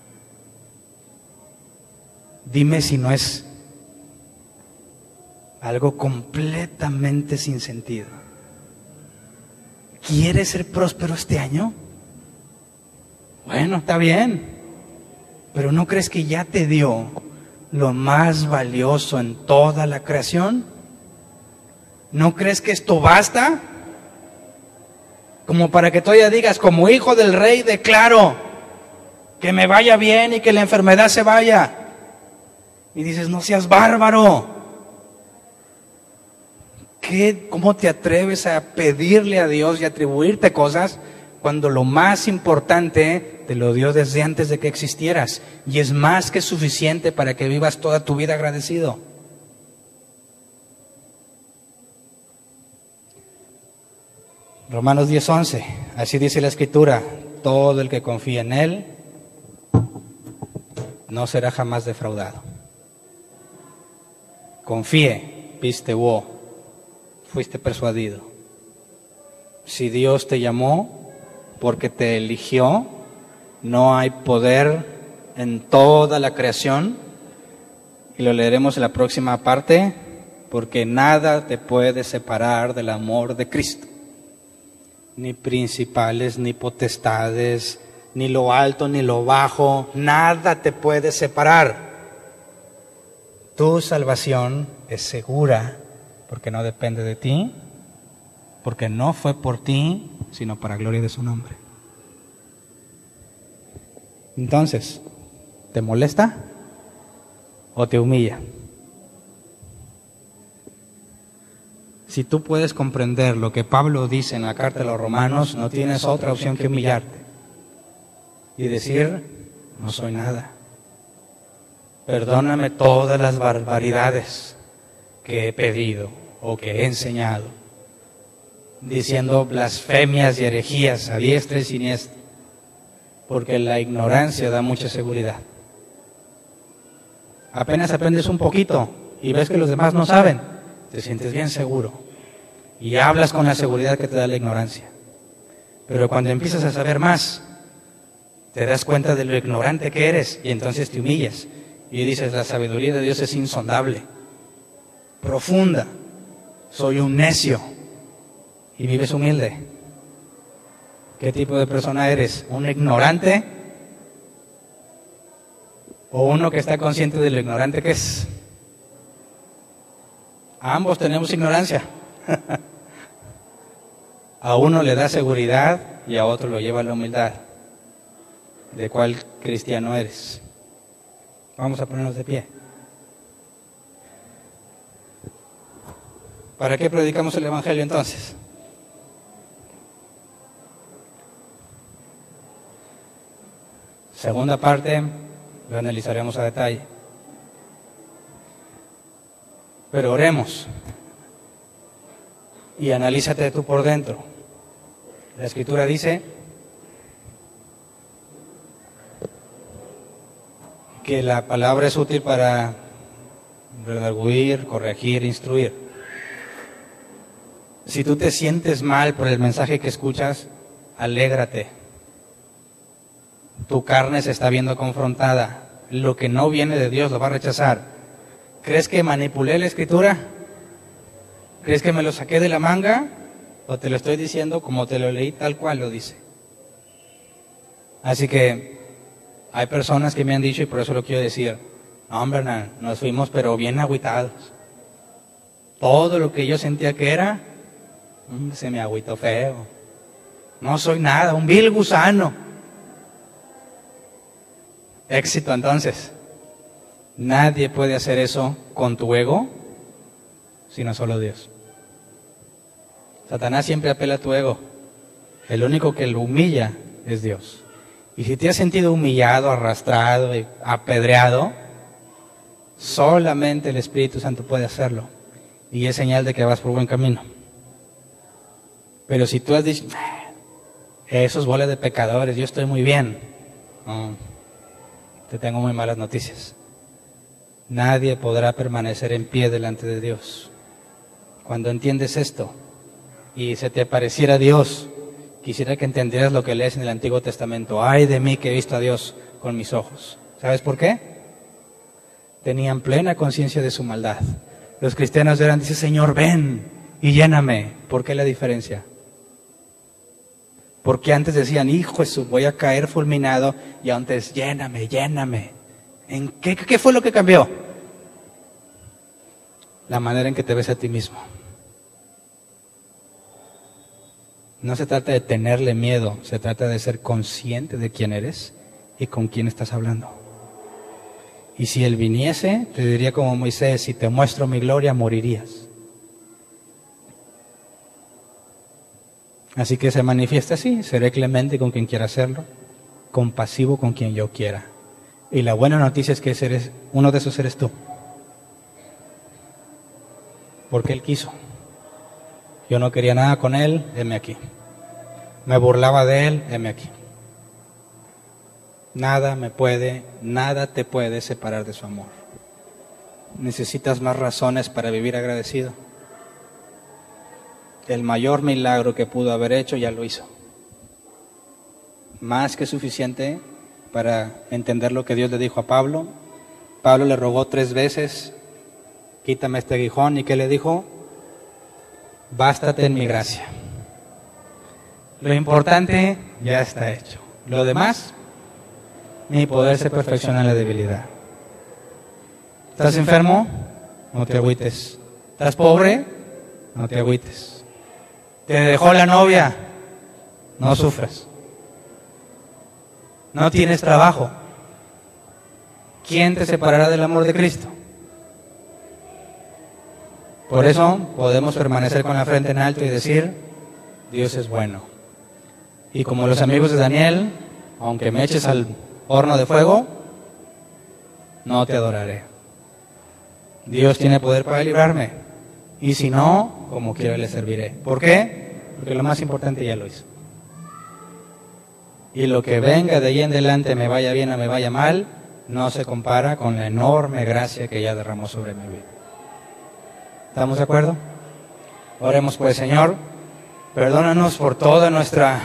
Dime si no es algo completamente sin sentido. ¿Quieres ser próspero este año? Bueno, está bien, pero ¿no crees que ya te dio lo más valioso en toda la creación? ¿No crees que esto basta? Como para que todavía digas, como hijo del rey declaro que me vaya bien y que la enfermedad se vaya. Y dices, no seas bárbaro. ¿Qué, ¿Cómo te atreves a pedirle a Dios y atribuirte cosas cuando lo más importante te lo dio desde antes de que existieras? Y es más que suficiente para que vivas toda tu vida agradecido. Romanos diez once, así dice la Escritura, todo el que confía en Él no será jamás defraudado. Confíe, pisteuo, fuiste persuadido. Si Dios te llamó porque te eligió, no hay poder en toda la creación, y lo leeremos en la próxima parte, porque nada te puede separar del amor de Cristo. Ni principales, ni potestades, ni lo alto, ni lo bajo, nada te puede separar. Tu salvación es segura porque no depende de ti, porque no fue por ti, sino para gloria de su nombre. Entonces, ¿te molesta o te humilla? Si tú puedes comprender lo que Pablo dice en la carta a los Romanos, no tienes otra opción que humillarte y decir, no soy nada. Perdóname todas las barbaridades que he pedido o que he enseñado, diciendo blasfemias y herejías a diestra y siniestra, porque la ignorancia da mucha seguridad. Apenas aprendes un poquito y ves que los demás no saben, te sientes bien seguro y hablas con la seguridad que te da la ignorancia. Pero cuando empiezas a saber más, te das cuenta de lo ignorante que eres y entonces te humillas y dices, la sabiduría de Dios es insondable, profunda, soy un necio, y vives humilde. ¿Qué tipo de persona eres? ¿Un ignorante o uno que está consciente de lo ignorante que es? A ambos tenemos ignorancia. A uno le da seguridad y a otro lo lleva a la humildad. ¿De cuál cristiano eres? Vamos a ponernos de pie. ¿Para qué predicamos el Evangelio entonces? Segunda parte, lo analizaremos a detalle. Pero oremos y analízate tú por dentro. La Escritura dice que la palabra es útil para redarguir, corregir, instruir. Si tú te sientes mal por el mensaje que escuchas, alégrate. Tu carne se está viendo confrontada. Lo que no viene de Dios lo va a rechazar. ¿Crees que manipulé la escritura? ¿Crees que me lo saqué de la manga? ¿O te lo estoy diciendo como te lo leí tal cual lo dice? Así que hay personas que me han dicho, y por eso lo quiero decir, no, hombre, Hernán, nos fuimos pero bien agüitados. Todo lo que yo sentía que era, se me agüitó feo. No soy nada, un vil gusano. Éxito entonces. Nadie puede hacer eso con tu ego, sino solo Dios. Satanás siempre apela a tu ego. El único que lo humilla es Dios. Y si te has sentido humillado, arrastrado, y apedreado, solamente el Espíritu Santo puede hacerlo. Y es señal de que vas por buen camino. Pero si tú has dicho, esos bolas de pecadores, yo estoy muy bien, no, te tengo muy malas noticias. Nadie podrá permanecer en pie delante de Dios. Cuando entiendes esto y se te apareciera Dios, quisiera que entendieras lo que lees en el Antiguo Testamento. Ay de mí que he visto a Dios con mis ojos. ¿Sabes por qué? Tenían plena conciencia de su maldad. Los cristianos eran, dice, Señor, ven y lléname. ¿Por qué la diferencia? Porque antes decían, hijo Jesús, voy a caer fulminado, y antes, lléname, lléname. ¿En qué, qué fue lo que cambió? La manera en que te ves a ti mismo. No se trata de tenerle miedo, se trata de ser consciente de quién eres y con quién estás hablando. Y si Él viniese, te diría como Moisés, si te muestro mi gloria, morirías. Así que se manifiesta así, seré clemente con quien quiera hacerlo, compasivo con quien yo quiera. Y la buena noticia es que ese eres, uno de esos eres tú. Porque Él quiso. Yo no quería nada con Él, heme aquí. Me burlaba de Él, heme aquí. Nada me puede, nada te puede separar de su amor. Necesitas más razones para vivir agradecido. El mayor milagro que pudo haber hecho ya lo hizo. Más que suficiente para entender lo que Dios le dijo a Pablo. Pablo le rogó tres veces, quítame este aguijón, ¿y qué le dijo? Bástate en mi gracia. Lo importante ya está hecho. Lo demás, mi poder se perfecciona en la debilidad. ¿Estás enfermo? No te agüites. ¿Estás pobre? No te agüites. ¿Te dejó la novia? No sufras. ¿No tienes trabajo? ¿Quién te separará del amor de Cristo? Por eso podemos permanecer con la frente en alto y decir, Dios es bueno. Y como los amigos de Daniel, aunque me eches al horno de fuego, no te adoraré. Dios tiene poder para librarme. Y si no, como quiera le serviré. ¿Por qué? Porque lo más importante ya lo hizo. Y lo que venga de ahí en adelante, me vaya bien o me vaya mal, no se compara con la enorme gracia que ya derramó sobre mi vida. ¿Estamos de acuerdo? Oremos pues, Señor, perdónanos por toda nuestra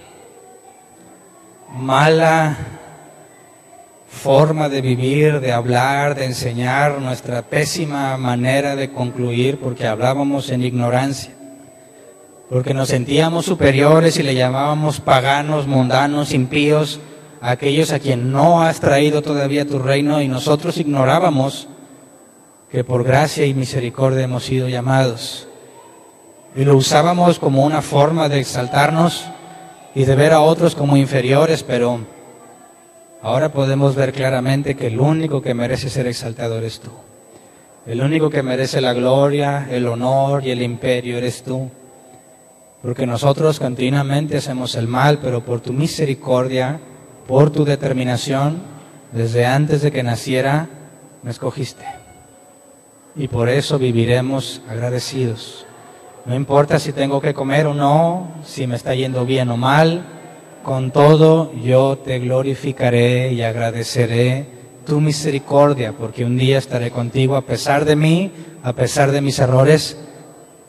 mala forma de vivir, de hablar, de enseñar, nuestra pésima manera de concluir, porque hablábamos en ignorancia, porque nos sentíamos superiores y le llamábamos paganos, mundanos, impíos, a aquellos a quien no has traído todavía tu reino, y nosotros ignorábamos que por gracia y misericordia hemos sido llamados. Y lo usábamos como una forma de exaltarnos y de ver a otros como inferiores, pero ahora podemos ver claramente que el único que merece ser exaltado eres tú. El único que merece la gloria, el honor y el imperio eres tú. Porque nosotros continuamente hacemos el mal, pero por tu misericordia, por tu determinación, desde antes de que naciera, me escogiste. Y por eso viviremos agradecidos. No importa si tengo que comer o no, si me está yendo bien o mal, con todo yo te glorificaré y agradeceré tu misericordia, porque un día estaré contigo a pesar de mí, a pesar de mis errores,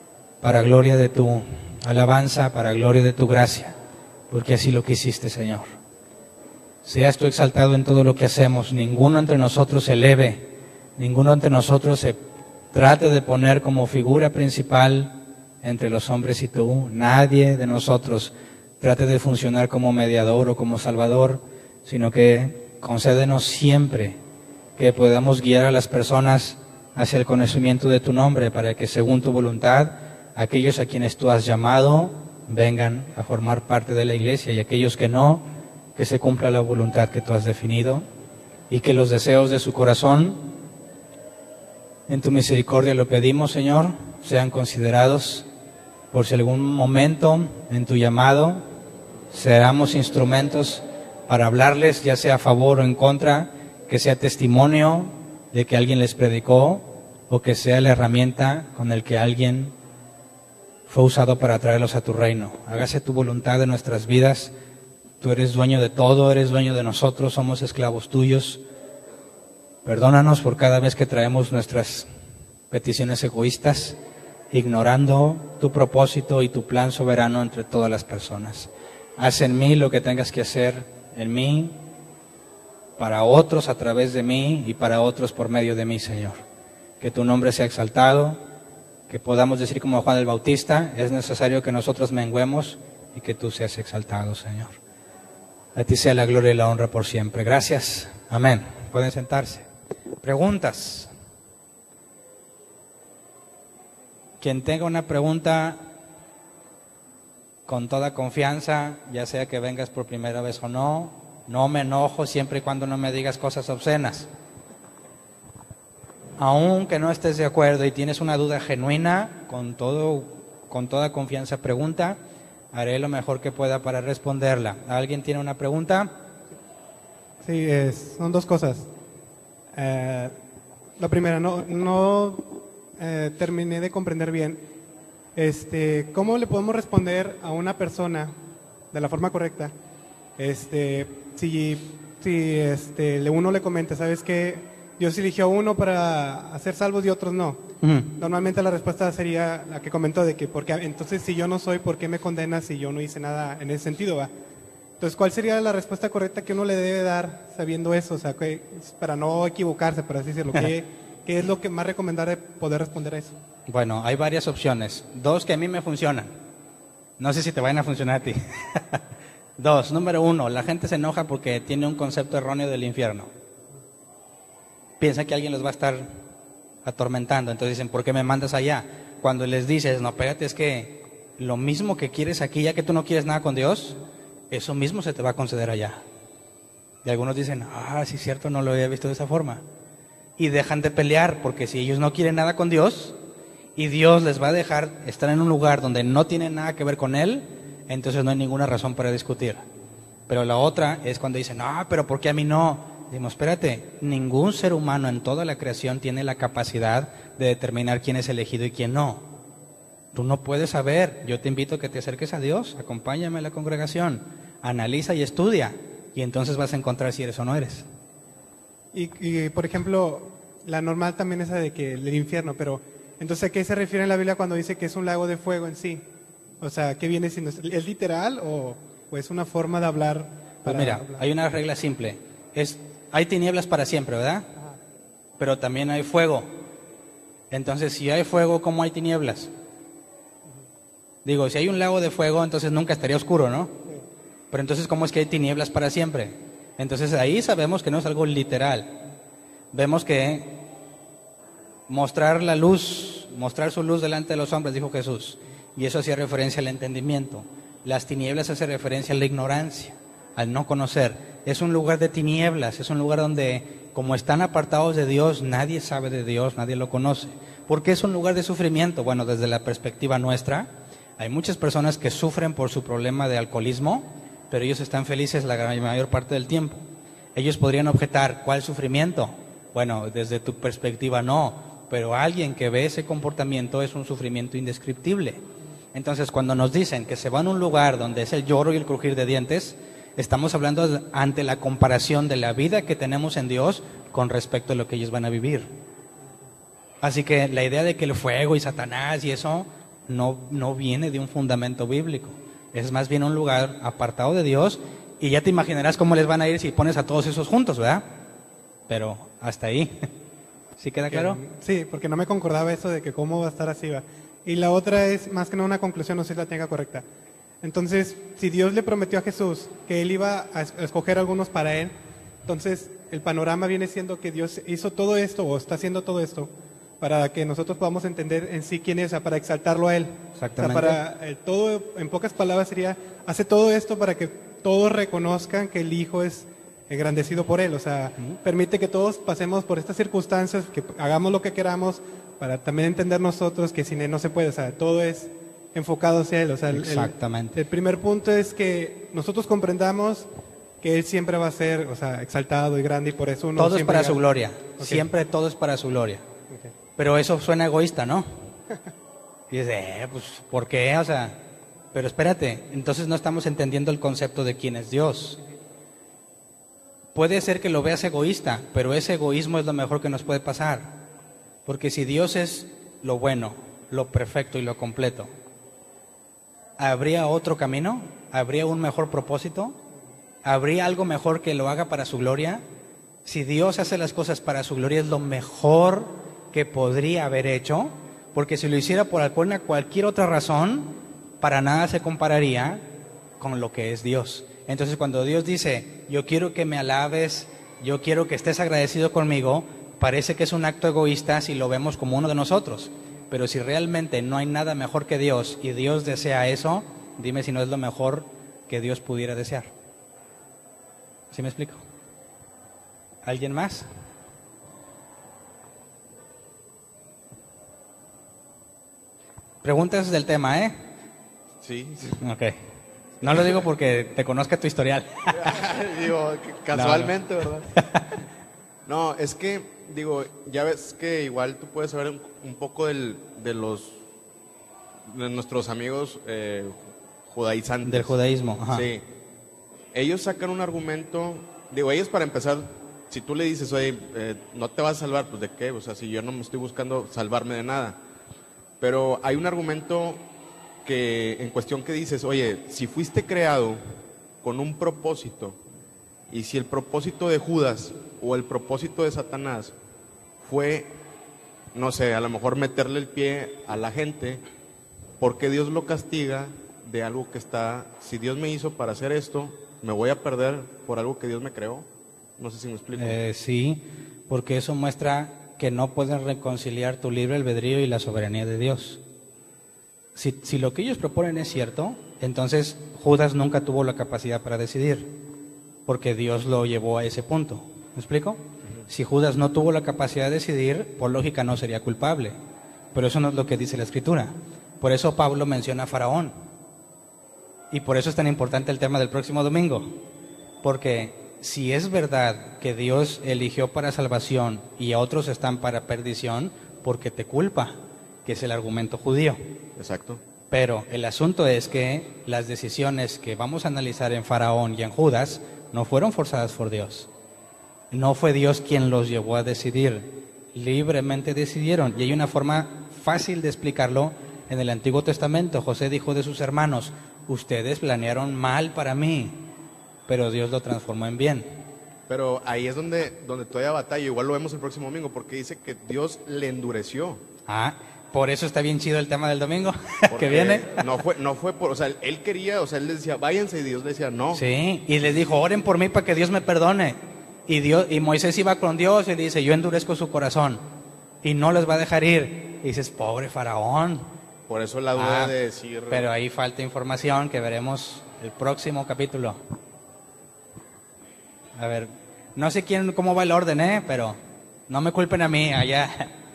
para gloria de tu alabanza, para gloria de tu gracia, porque así lo quisiste, Señor. Seas tú exaltado en todo lo que hacemos, ninguno entre nosotros se eleve, ninguno entre nosotros se trate de poner como figura principal entre los hombres y tú. Nadie de nosotros trate de funcionar como mediador o como salvador, sino que concédenos siempre que podamos guiar a las personas hacia el conocimiento de tu nombre, para que según tu voluntad, aquellos a quienes tú has llamado vengan a formar parte de la iglesia, y aquellos que no, que se cumpla la voluntad que tú has definido, y que los deseos de su corazón, en tu misericordia lo pedimos, Señor, sean considerados, por si algún momento en tu llamado seamos instrumentos para hablarles, ya sea a favor o en contra, que sea testimonio de que alguien les predicó, o que sea la herramienta con la que alguien fue usado para traerlos a tu reino. Hágase tu voluntad en nuestras vidas. Tú eres dueño de todo, eres dueño de nosotros, somos esclavos tuyos. Perdónanos por cada vez que traemos nuestras peticiones egoístas, ignorando tu propósito y tu plan soberano entre todas las personas. Haz en mí lo que tengas que hacer en mí, para otros a través de mí y para otros por medio de mí, Señor. Que tu nombre sea exaltado, que podamos decir como Juan el Bautista, es necesario que nosotros menguemos y que tú seas exaltado, Señor. A ti sea la gloria y la honra por siempre. Gracias. Amén. Pueden sentarse. Preguntas. Quien tenga una pregunta, con toda confianza, ya sea que vengas por primera vez o no, no me enojo siempre y cuando no me digas cosas obscenas. Aunque no estés de acuerdo y tienes una duda genuina, con todo, con toda confianza pregunta, haré lo mejor que pueda para responderla. ¿Alguien tiene una pregunta? Sí, es, son dos cosas. Eh, la primera, no, no eh, terminé de comprender bien. Este, ¿cómo le podemos responder a una persona de la forma correcta? Este, si, si este, uno le comenta, ¿sabes qué? Dios eligió a uno para hacer salvos y otros no. Uh-huh. Normalmente la respuesta sería la que comentó, de que porque entonces si yo no soy, ¿por qué me condenas si yo no hice nada en ese sentido? ¿va? Entonces, ¿cuál sería la respuesta correcta que uno le debe dar sabiendo eso? O sea, que, para no equivocarse, por así decirlo. ¿Qué, ¿Qué es lo que más recomendable poder responder a eso? Bueno, hay varias opciones. Dos que a mí me funcionan. No sé si te van a funcionar a ti. Dos, número uno, la gente se enoja porque tiene un concepto erróneo del infierno. Piensa que alguien los va a estar atormentando, entonces dicen, ¿por qué me mandas allá? Cuando les dices, no, espérate, es que lo mismo que quieres aquí, ya que tú no quieres nada con Dios, eso mismo se te va a conceder allá. Y algunos dicen, ah, sí es cierto, no lo había visto de esa forma. Y dejan de pelear, porque si ellos no quieren nada con Dios, y Dios les va a dejar estar en un lugar donde no tienen nada que ver con Él, entonces no hay ninguna razón para discutir. Pero la otra es cuando dicen, no, pero ¿por qué a mí no? Decimos, espérate, ningún ser humano en toda la creación tiene la capacidad de determinar quién es elegido y quién no. Tú no puedes saber. Yo te invito a que te acerques a Dios, acompáñame a la congregación, analiza y estudia, y entonces vas a encontrar si eres o no eres. Y, y por ejemplo, la normal también es la de que el infierno, pero entonces ¿a qué se refiere en la Biblia cuando dice que es un lago de fuego en sí? O sea, ¿qué viene siendo? ¿Es literal o, o es una forma de hablar? Para pues mira, hablar? Hay una regla simple. Es, hay tinieblas para siempre, ¿verdad? Ajá. Pero también hay fuego. Entonces, si hay fuego, ¿cómo hay tinieblas? Digo, si hay un lago de fuego, entonces nunca estaría oscuro, ¿no? Sí. Pero entonces, ¿cómo es que hay tinieblas para siempre? Entonces, ahí sabemos que no es algo literal. Vemos que mostrar la luz, mostrar su luz delante de los hombres, dijo Jesús. Y eso hacía referencia al entendimiento. Las tinieblas hace referencia a la ignorancia, al no conocer. Es un lugar de tinieblas, es un lugar donde, como están apartados de Dios, nadie sabe de Dios, nadie lo conoce. ¿Por qué es un lugar de sufrimiento? Bueno, desde la perspectiva nuestra, hay muchas personas que sufren por su problema de alcoholismo, pero ellos están felices la mayor parte del tiempo. Ellos podrían objetar, ¿cuál sufrimiento? Bueno, desde tu perspectiva no, pero alguien que ve ese comportamiento es un sufrimiento indescriptible. Entonces, cuando nos dicen que se van a un lugar donde es el lloro y el crujir de dientes, estamos hablando ante la comparación de la vida que tenemos en Dios con respecto a lo que ellos van a vivir. Así que la idea de que el fuego y Satanás y eso no, no viene de un fundamento bíblico. Es más bien un lugar apartado de Dios, y ya te imaginarás cómo les van a ir si pones a todos esos juntos, ¿verdad? Pero hasta ahí. ¿Sí queda claro? Sí, porque no me concordaba eso de que cómo va a estar así, va. Y la otra es, más que nada una conclusión, no sé si la tenga correcta. Entonces, si Dios le prometió a Jesús que Él iba a escoger algunos para Él, entonces el panorama viene siendo que Dios hizo todo esto, o está haciendo todo esto, para que nosotros podamos entender en sí quién es, o sea, para exaltarlo a Él. Exactamente. O sea, para el todo, en pocas palabras sería, hace todo esto para que todos reconozcan que el Hijo es engrandecido por Él. O sea, uh-huh. permite que todos pasemos por estas circunstancias, que hagamos lo que queramos, para también entender nosotros que sin Él no se puede. O sea, todo es enfocado hacia Él. O sea, Exactamente. El, el primer punto es que nosotros comprendamos que Él siempre va a ser, o sea, exaltado y grande, y por eso uno todo es para gana. su gloria. Okay. Siempre todo es para su gloria. Okay. Pero eso suena egoísta, ¿no? Y dice, eh, pues, ¿por qué? O sea, pero espérate, entonces no estamos entendiendo el concepto de quién es Dios. Puede ser que lo veas egoísta, pero ese egoísmo es lo mejor que nos puede pasar. Porque si Dios es lo bueno, lo perfecto y lo completo, ¿habría otro camino? ¿Habría un mejor propósito? ¿Habría algo mejor que lo haga para su gloria? Si Dios hace las cosas para su gloria, es lo mejor que podría haber hecho, porque si lo hiciera por alguna cualquier otra razón, para nada se compararía con lo que es Dios. Entonces, cuando Dios dice, yo quiero que me alabes, yo quiero que estés agradecido conmigo, parece que es un acto egoísta si lo vemos como uno de nosotros. Pero si realmente no hay nada mejor que Dios y Dios desea eso, dime si no es lo mejor que Dios pudiera desear. ¿Sí me explico? ¿Alguien más? Preguntas del tema, ¿eh? Sí. sí. Ok. No lo digo porque te conozca tu historial. Digo, casualmente, no, no. ¿verdad? No, es que, digo, ya ves que igual tú puedes saber un, un poco del, de los de nuestros amigos eh, judaizantes. Del judaísmo. Ajá. Sí. Ellos sacan un argumento, digo, ellos para empezar, si tú le dices, oye, eh, no te vas a salvar, pues ¿de qué? O sea, si yo no me estoy buscando salvarme de nada. Pero hay un argumento que en cuestión que dices, oye, si fuiste creado con un propósito, y si el propósito de Judas o el propósito de Satanás fue, no sé, a lo mejor meterle el pie a la gente, ¿por qué Dios lo castiga de algo que está, si Dios me hizo para hacer esto, me voy a perder por algo que Dios me creó? No sé si me explico. Eh, sí, porque eso muestra que no pueden reconciliar tu libre albedrío y la soberanía de Dios. Si, si lo que ellos proponen es cierto, entonces Judas nunca tuvo la capacidad para decidir, porque Dios lo llevó a ese punto. ¿Me explico? Uh-huh. Si Judas no tuvo la capacidad de decidir, por lógica no sería culpable. Pero eso no es lo que dice la Escritura. Por eso Pablo menciona a Faraón. Y por eso es tan importante el tema del próximo domingo. Porque si es verdad que Dios eligió para salvación y a otros están para perdición, ¿por qué te culpa? Que es el argumento judío. Exacto. Pero el asunto es que las decisiones que vamos a analizar en Faraón y en Judas no fueron forzadas por Dios. No fue Dios quien los llevó a decidir. Libremente decidieron. Y hay una forma fácil de explicarlo en el Antiguo Testamento. José dijo de sus hermanos, ustedes planearon mal para mí, pero Dios lo transformó en bien. Pero ahí es donde, donde todavía batalla. Igual lo vemos el próximo domingo, porque dice que Dios le endureció. Ah, por eso está bien chido el tema del domingo que viene. No fue, no fue por, o sea, él quería, o sea, él les decía, váyanse, y Dios le decía, no. Sí, y les dijo, oren por mí para que Dios me perdone. Y Dios, y Moisés iba con Dios y dice, yo endurezco su corazón y no les va a dejar ir. Y dices, pobre Faraón. Por eso la duda ah, de decir. Pero ahí falta información que veremos el próximo capítulo. A ver, no sé quién, cómo va el orden, ¿eh? Pero no me culpen a mí, allá.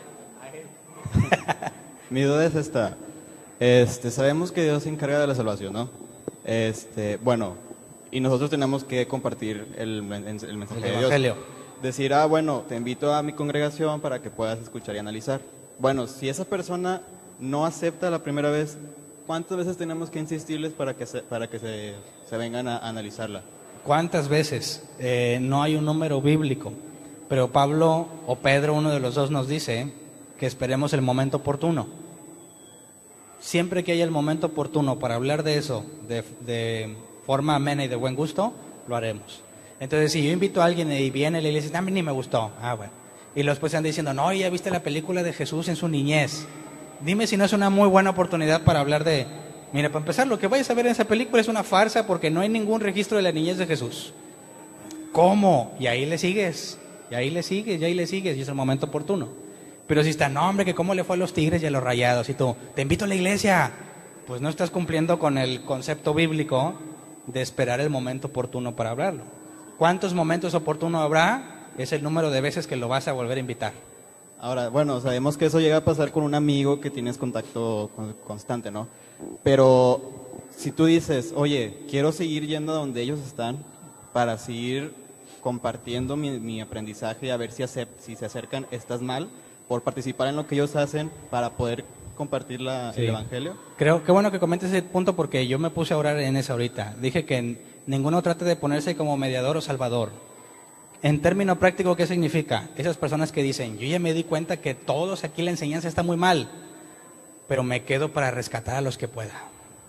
Mi duda es esta. Este, sabemos que Dios se encarga de la salvación, ¿no? Este, bueno, y nosotros tenemos que compartir el, el mensaje El de Dios. evangelio. Decir, ah, bueno, te invito a mi congregación para que puedas escuchar y analizar. Bueno, si esa persona no acepta la primera vez, ¿cuántas veces tenemos que insistirles para que se, para que se, se vengan a, a analizarla? ¿Cuántas veces? Eh, no hay un número bíblico, pero Pablo o Pedro, uno de los dos, nos dice que esperemos el momento oportuno. siempre que haya el momento oportuno para hablar de eso, de, de forma amena y de buen gusto, lo haremos. Entonces, si yo invito a alguien y viene y le dice, a mí ni me gustó, ah, bueno. Y luego después están diciendo, no, ya viste la película de Jesús en su niñez. Dime si no es una muy buena oportunidad para hablar de... Mira, para empezar, lo que vayas a ver en esa película es una farsa porque no hay ningún registro de la niñez de Jesús. ¿Cómo? Y ahí le sigues, y ahí le sigues, y ahí le sigues, y es el momento oportuno. Pero si está, no, hombre, que cómo le fue a los Tigres y a los Rayados, y tú, te invito a la iglesia, pues no estás cumpliendo con el concepto bíblico de esperar el momento oportuno para hablarlo. ¿Cuántos momentos oportunos habrá? Es el número de veces que lo vas a volver a invitar. Ahora, bueno, sabemos que eso llega a pasar con un amigo que tienes contacto con- constante, ¿no? Pero si tú dices, oye, quiero seguir yendo a donde ellos están para seguir compartiendo mi, mi aprendizaje y a ver si, acep- si se acercan, estás mal por participar en lo que ellos hacen para poder compartir la, Sí. el evangelio. Creo que bueno que comentes ese punto porque yo me puse a orar en eso ahorita. Dije que ninguno trate de ponerse como mediador o salvador. En término práctico, ¿qué significa? Esas personas que dicen, yo ya me di cuenta que todos aquí la enseñanza está muy mal, pero me quedo para rescatar a los que pueda.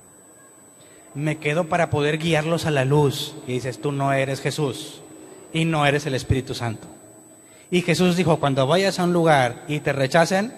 Me quedo para poder guiarlos a la luz. Y dices, tú no eres Jesús y no eres el Espíritu Santo. Y Jesús dijo, cuando vayas a un lugar y te rechacen,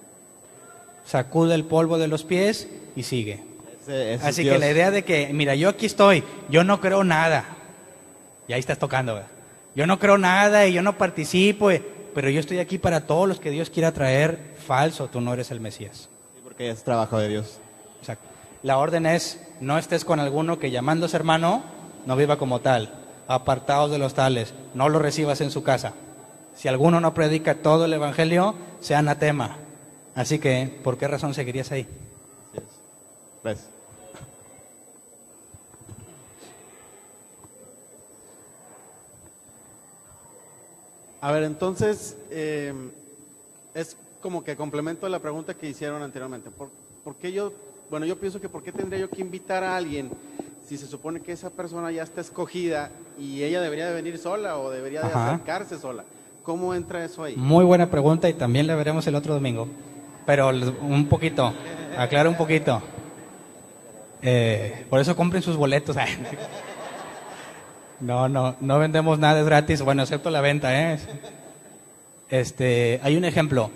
sacude el polvo de los pies y sigue. Ese- ese es Así Dios. que la idea de que, mira, yo aquí estoy, yo no creo nada. Y ahí estás tocando, ¿verdad? Yo no creo nada y yo no participo, eh, pero yo estoy aquí para todos los que Dios quiera traer. Falso, tú no eres el Mesías. Sí, porque es trabajo de Dios. Exacto. La orden es, no estés con alguno que llamándose hermano, no viva como tal. Apartaos de los tales, no lo recibas en su casa. Si alguno no predica todo el evangelio, sea anatema. Así que, ¿por qué razón seguirías ahí? Así es. Gracias. A ver, entonces, eh, es como que complemento a la pregunta que hicieron anteriormente. ¿Por, por qué yo, bueno, yo pienso que por qué tendría yo que invitar a alguien si se supone que esa persona ya está escogida y ella debería de venir sola o debería de Ajá. acercarse sola? ¿Cómo entra eso ahí? Muy buena pregunta y también la veremos el otro domingo. Pero un poquito, aclara un poquito. Eh, por eso compren sus boletos. No, no, no vendemos nada, es gratis, bueno, excepto la venta, ¿eh? Este, hay un ejemplo.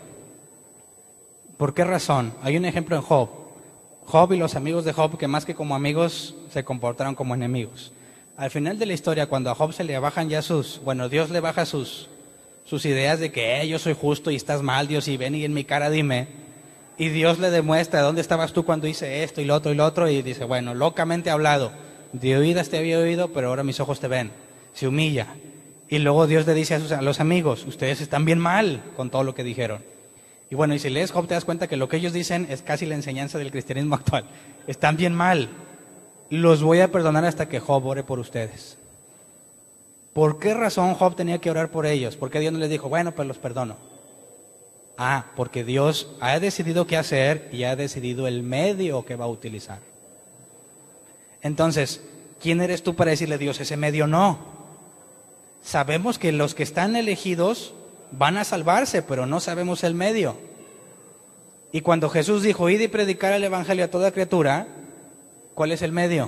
¿Por qué razón? Hay un ejemplo en Job. Job y los amigos de Job, que más que como amigos, se comportaron como enemigos. Al final de la historia, cuando a Job se le bajan ya sus, bueno, Dios le baja sus, sus ideas de que eh, yo soy justo y estás mal, Dios, y ven y en mi cara dime. Y Dios le demuestra dónde estabas tú cuando hice esto y lo otro y lo otro, y dice, bueno, locamente hablado. De oídas te había oído, pero ahora mis ojos te ven. Se humilla. Y luego Dios le dice a, sus, a los amigos, ustedes están bien mal con todo lo que dijeron. Y bueno, y si lees Job te das cuenta que lo que ellos dicen es casi la enseñanza del cristianismo actual. Están bien mal. Los voy a perdonar hasta que Job ore por ustedes. ¿Por qué razón Job tenía que orar por ellos? ¿Por qué Dios no les dijo, bueno, pues los perdono? Ah, porque Dios ha decidido qué hacer y ha decidido el medio que va a utilizar. Entonces, ¿quién eres tú para decirle a Dios, ese medio no? Sabemos que los que están elegidos van a salvarse, pero no sabemos el medio. Y cuando Jesús dijo, id y predicar el evangelio a toda criatura, ¿cuál es el medio?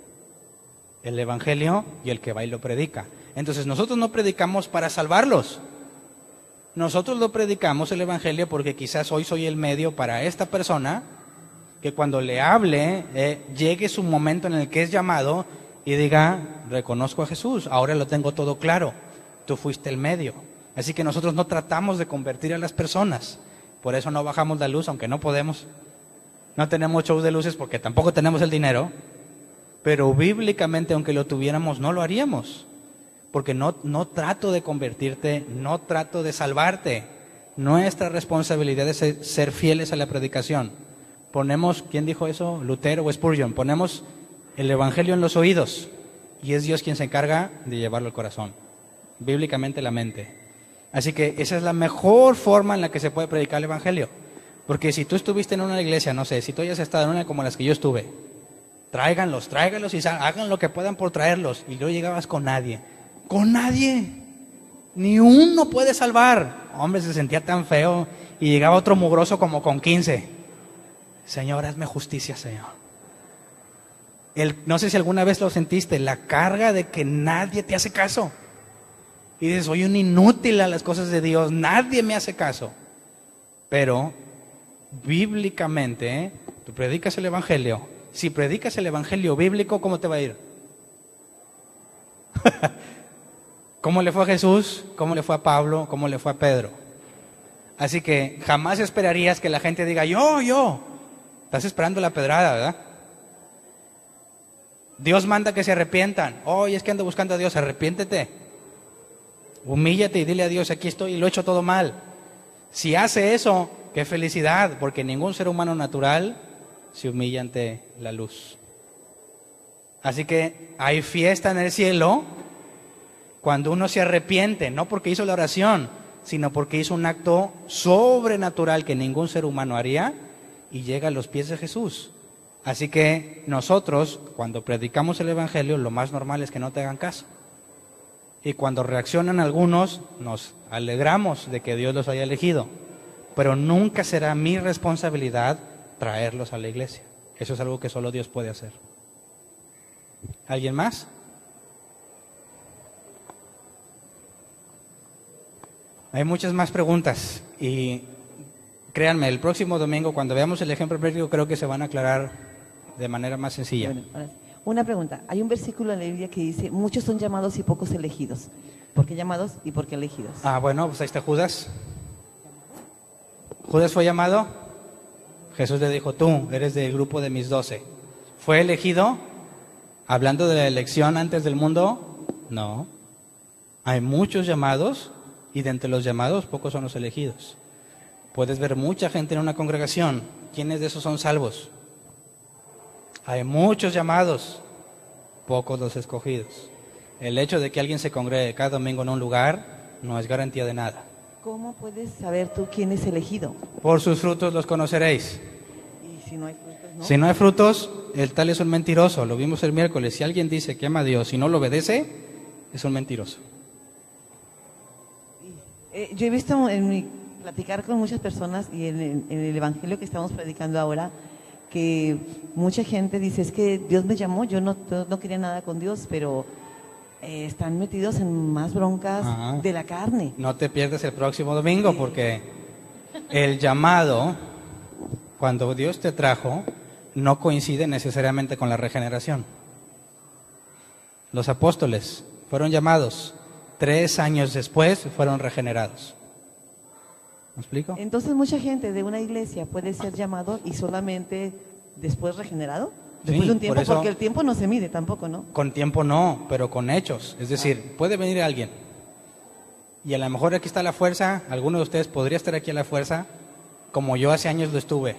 El evangelio y el que va y lo predica. Entonces, nosotros no predicamos para salvarlos. Nosotros lo predicamos el evangelio porque quizás hoy soy el medio para esta persona que cuando le hable, eh, llegue su momento en el que es llamado y diga, reconozco a Jesús, ahora lo tengo todo claro, tú fuiste el medio. Así que nosotros no tratamos de convertir a las personas, por eso no bajamos la luz, aunque no podemos, no tenemos shows de luces porque tampoco tenemos el dinero, pero bíblicamente aunque lo tuviéramos no lo haríamos, porque no, no trato de convertirte, no trato de salvarte. Nuestra responsabilidad es ser, ser fieles a la predicación. Ponemos, ¿quién dijo eso? Lutero o Spurgeon. Ponemos el evangelio en los oídos y es Dios quien se encarga de llevarlo al corazón. Bíblicamente la mente. Así que esa es la mejor forma en la que se puede predicar el evangelio. Porque si tú estuviste en una iglesia, no sé, si tú hayas estado en una como las que yo estuve, tráiganlos, tráiganlos y hagan lo que puedan por traerlos. Y luego llegabas con nadie. Con nadie. Ni uno puede salvar. Hombre, se sentía tan feo y llegaba otro mugroso como con quince. Señor, hazme justicia, Señor. El, no sé si alguna vez lo sentiste, la carga de que nadie te hace caso. Y dices, soy un inútil a las cosas de Dios, nadie me hace caso. Pero, bíblicamente, ¿eh? Tú predicas el Evangelio. Si predicas el Evangelio bíblico, ¿cómo te va a ir? ¿Cómo le fue a Jesús? ¿Cómo le fue a Pablo? ¿Cómo le fue a Pedro? Así que jamás esperarías que la gente diga, yo, yo. Estás esperando la pedrada, ¿verdad? Dios manda que se arrepientan. Oye, es que ando buscando a Dios, arrepiéntete. Humíllate y dile a Dios, aquí estoy y lo he hecho todo mal. Si hace eso, qué felicidad, porque ningún ser humano natural se humilla ante la luz. Así que hay fiesta en el cielo cuando uno se arrepiente, no porque hizo la oración, sino porque hizo un acto sobrenatural que ningún ser humano haría y llega a los pies de Jesús. Así que nosotros, cuando predicamos el Evangelio, lo más normal es que no te hagan caso. Y cuando reaccionan algunos, nos alegramos de que Dios los haya elegido. Pero nunca será mi responsabilidad traerlos a la iglesia. Eso es algo que solo Dios puede hacer. ¿Alguien más? Hay muchas más preguntas y créanme, el próximo domingo cuando veamos el ejemplo práctico creo que se van a aclarar de manera más sencilla. Bueno, ahora sí. Una pregunta, hay un versículo en la Biblia que dice, muchos son llamados y pocos elegidos. ¿Por qué llamados y por qué elegidos? Ah, bueno, pues ahí está Judas. Judas fue llamado, Jesús le dijo, tú eres del grupo de mis doce. ¿Fue elegido? Hablando de la elección antes del mundo, no. Hay muchos llamados y de entre los llamados pocos son los elegidos. Puedes ver mucha gente en una congregación, ¿quiénes de esos son salvos? Hay muchos llamados, pocos los escogidos. El hecho de que alguien se congregue cada domingo en un lugar no es garantía de nada. ¿Cómo puedes saber tú quién es elegido? Por sus frutos los conoceréis. Y si no hay frutos, ¿no? Si no hay frutos, el tal es un mentiroso. Lo vimos el miércoles. Si alguien dice que ama a Dios y no lo obedece, es un mentiroso. Eh, yo he visto en mi, platicar con muchas personas y en, en- en el Evangelio que estamos predicando ahora, que mucha gente dice, es que Dios me llamó, yo no, no, no quería nada con Dios, pero eh, están metidos en más broncas Ajá. de la carne. No te pierdas el próximo domingo porque el llamado, cuando Dios te trajo, no coincide necesariamente con la regeneración. Los apóstoles fueron llamados, tres años después fueron regenerados. ¿Me explico? Entonces mucha gente de una iglesia puede ser llamado y solamente después regenerado, después Sí, de un tiempo, por eso- porque el tiempo no se mide tampoco, ¿no? Con tiempo no, pero con hechos. Es decir, puede venir alguien y a lo mejor aquí está la fuerza, alguno de ustedes podría estar aquí a la fuerza, como yo hace años lo estuve.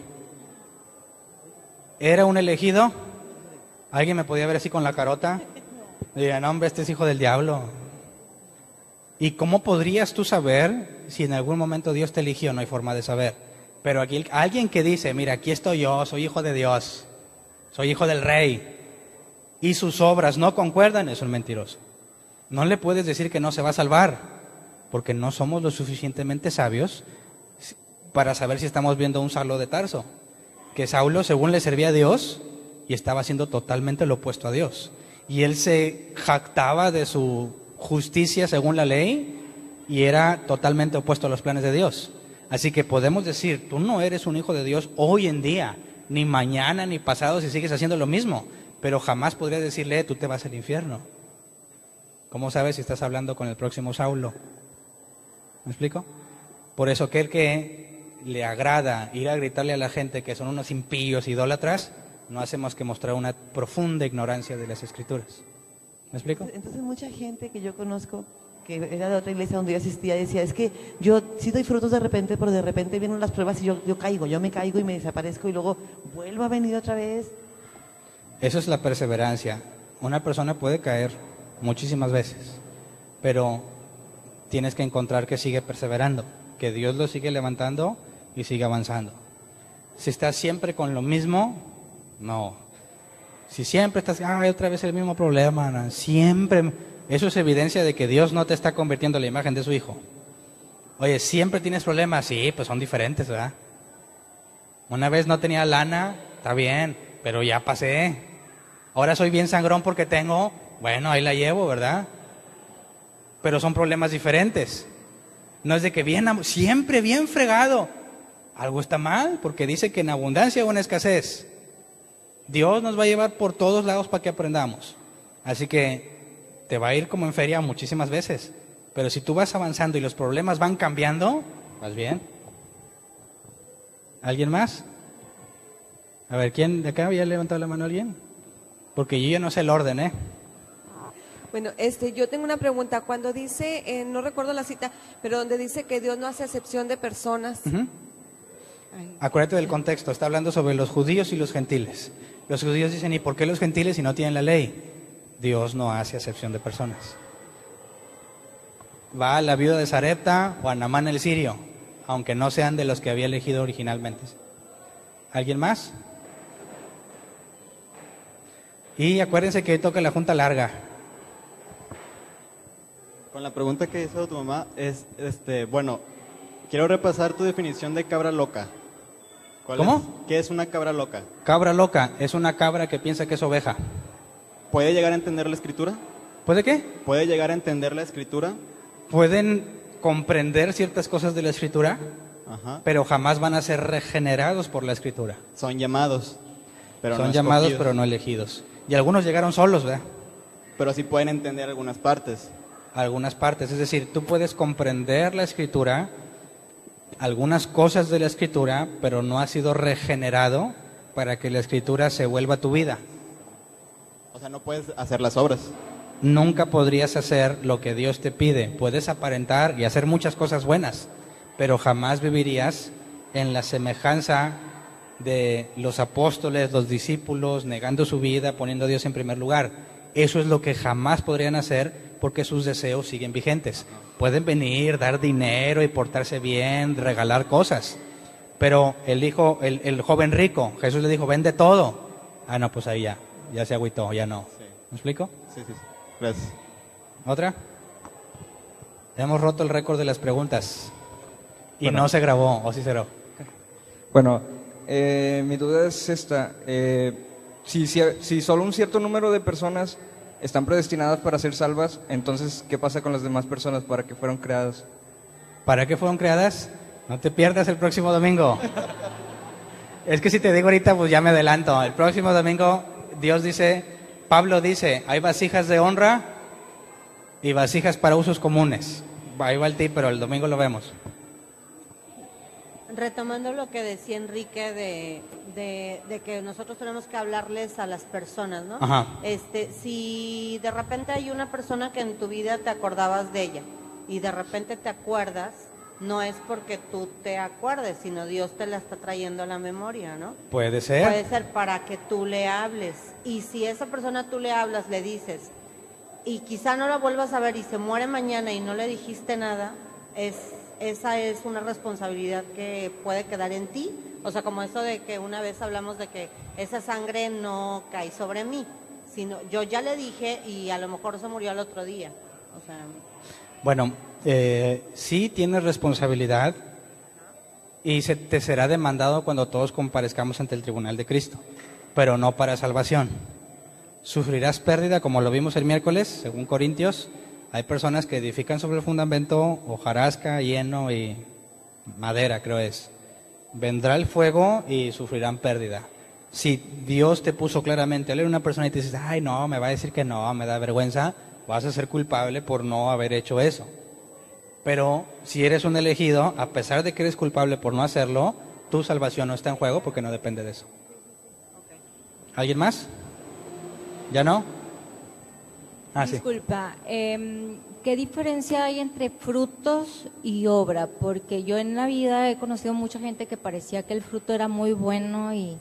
¿Era un elegido? ¿Alguien me podía ver así con la carota? Diría, no hombre, este es hijo del diablo. ¿Y cómo podrías tú saber si en algún momento Dios te eligió? No hay forma de saber. Pero aquí alguien que dice, mira, aquí estoy yo, soy hijo de Dios, soy hijo del rey, y sus obras no concuerdan, es un mentiroso. No le puedes decir que no se va a salvar, porque no somos lo suficientemente sabios para saber si estamos viendo un Saulo de Tarso. Que Saulo, según le servía a Dios, y estaba haciendo totalmente lo opuesto a Dios. Y él se jactaba de su justicia según la ley, y era totalmente opuesto a los planes de Dios. Así que podemos decir, tú no eres un hijo de Dios hoy en día, ni mañana, ni pasado, si sigues haciendo lo mismo. Pero jamás podrías decirle, tú te vas al infierno. ¿Cómo sabes si estás hablando con el próximo Saulo? ¿Me explico? Por eso aquel que le agrada ir a gritarle a la gente que son unos impíos, idólatras, no hacemos que mostrar una profunda ignorancia de las Escrituras. ¿Me explico? Entonces mucha gente que yo conozco, que era de otra iglesia donde yo asistía, decía, es que yo sí doy frutos de repente, pero de repente vienen las pruebas y yo, yo caigo, yo me caigo y me desaparezco y luego vuelvo a venir otra vez. Eso es la perseverancia. Una persona puede caer muchísimas veces, pero tienes que encontrar que sigue perseverando, que Dios lo sigue levantando y sigue avanzando. Si estás siempre con lo mismo, no. Si siempre estás, ay, otra vez el mismo problema, no, siempre, eso es evidencia de que Dios no te está convirtiendo en la imagen de su Hijo. Oye, ¿siempre tienes problemas? Sí, pues son diferentes, ¿verdad? Una vez no tenía lana, está bien, pero ya pasé. Ahora soy bien sangrón porque tengo, bueno, ahí la llevo, ¿verdad? Pero son problemas diferentes. No es de que bien, siempre bien fregado. Algo está mal, porque dice que en abundancia o en escasez. Dios nos va a llevar por todos lados para que aprendamos. Así que te va a ir como en feria muchísimas veces. Pero si tú vas avanzando y los problemas van cambiando, vas bien. ¿Alguien más? A ver, ¿quién de acá había levantado la mano alguien? Porque yo ya no sé el orden, ¿eh? Bueno, este, yo tengo una pregunta. Cuando dice, eh, no recuerdo la cita, pero donde dice que Dios no hace acepción de personas. Uh-huh. Acuérdate del contexto, está hablando sobre los judíos y los gentiles. Los judíos dicen, ¿y por qué los gentiles si no tienen la ley? Dios no hace acepción de personas. Va a la viuda de Sarepta o a Naamán el sirio, aunque no sean de los que había elegido originalmente. ¿Alguien más? Y acuérdense que toca la junta larga. Con la pregunta que hizo tu mamá, es, este, bueno, quiero repasar tu definición de cabra loca. ¿Cuál ¿Cómo? es? ¿Qué es una cabra loca? Cabra loca es una cabra que piensa que es oveja. ¿Puede llegar a entender la escritura? ¿Puede qué? ¿Puede llegar a entender la escritura? Pueden comprender ciertas cosas de la escritura, Ajá. pero jamás van a ser regenerados por la escritura. Son llamados, pero Son no llamados, escogidos. pero no elegidos. Y algunos llegaron solos, ¿verdad? Pero sí pueden entender algunas partes. Algunas partes, es decir, tú puedes comprender la escritura, algunas cosas de la escritura, pero no has sido regenerado para que la escritura se vuelva tu vida. O sea, no puedes hacer las obras. Nunca podrías hacer lo que Dios te pide. Puedes aparentar y hacer muchas cosas buenas, pero jamás vivirías en la semejanza de los apóstoles, los discípulos, negando su vida, poniendo a Dios en primer lugar. Eso es lo que jamás podrían hacer porque sus deseos siguen vigentes. Pueden venir, dar dinero y portarse bien, regalar cosas. Pero el hijo, el, el joven rico, Jesús le dijo, vende todo. Ah, no, pues ahí ya, ya se agüitó, ya no. Sí. ¿Me explico? Sí, sí, sí. Gracias. ¿Otra? Hemos roto el récord de las preguntas. Y Bueno. no se grabó, o sí se grabó. Bueno, eh, mi duda es esta. Eh, si, si, si solo un cierto número de personas están predestinadas para ser salvas, entonces, ¿qué pasa con las demás personas para que fueron creadas? ¿Para qué fueron creadas? No te pierdas el próximo domingo. Es que si te digo ahorita, pues ya me adelanto. El próximo domingo, Dios dice, Pablo dice, hay vasijas de honra y vasijas para usos comunes. Ahí va el tip, pero el domingo lo vemos. Retomando lo que decía Enrique de, de, de que nosotros tenemos que hablarles a las personas, ¿no? Ajá. Este, si de repente hay una persona que en tu vida te acordabas de ella y de repente te acuerdas, no es porque tú te acuerdes, sino Dios te la está trayendo a la memoria, ¿no? Puede ser. Puede ser para que tú le hables. Y si esa persona tú le hablas, le dices, y quizá no la vuelvas a ver y se muere mañana y no le dijiste nada, es... esa es una responsabilidad que puede quedar en ti. O sea, como eso de que una vez hablamos de que esa sangre no cae sobre mí, sino yo ya le dije y a lo mejor se murió al otro día. O sea, Bueno, eh, sí tienes responsabilidad y se te será demandado cuando todos comparezcamos ante el tribunal de Cristo, pero no para salvación. Sufrirás pérdida, como lo vimos el miércoles, según Corintios. Hay personas que edifican sobre el fundamento hojarasca, heno y madera, creo es. Vendrá el fuego y sufrirán pérdida. Si Dios te puso claramente a leer a una persona y te dices, ay no, me va a decir que no, me da vergüenza, vas a ser culpable por no haber hecho eso. Pero si eres un elegido, a pesar de que eres culpable por no hacerlo, tu salvación no está en juego porque no depende de eso. ¿Alguien más? ¿Ya no? Ah, sí. Disculpa, eh, ¿qué diferencia hay entre frutos y obra? Porque yo en la vida he conocido mucha gente que parecía que el fruto era muy bueno y...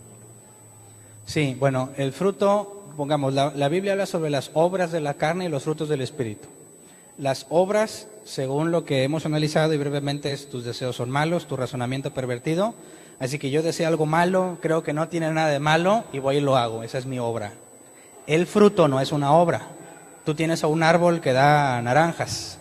Sí, bueno, el fruto, pongamos, la, la Biblia habla sobre las obras de la carne y los frutos del Espíritu. Las obras, según lo que hemos analizado y brevemente, es tus deseos son malos, tu razonamiento pervertido. Así que yo deseo algo malo, creo que no tiene nada de malo y voy y lo hago, esa es mi obra. El fruto no es una obra. Tú tienes a un árbol que da naranjas.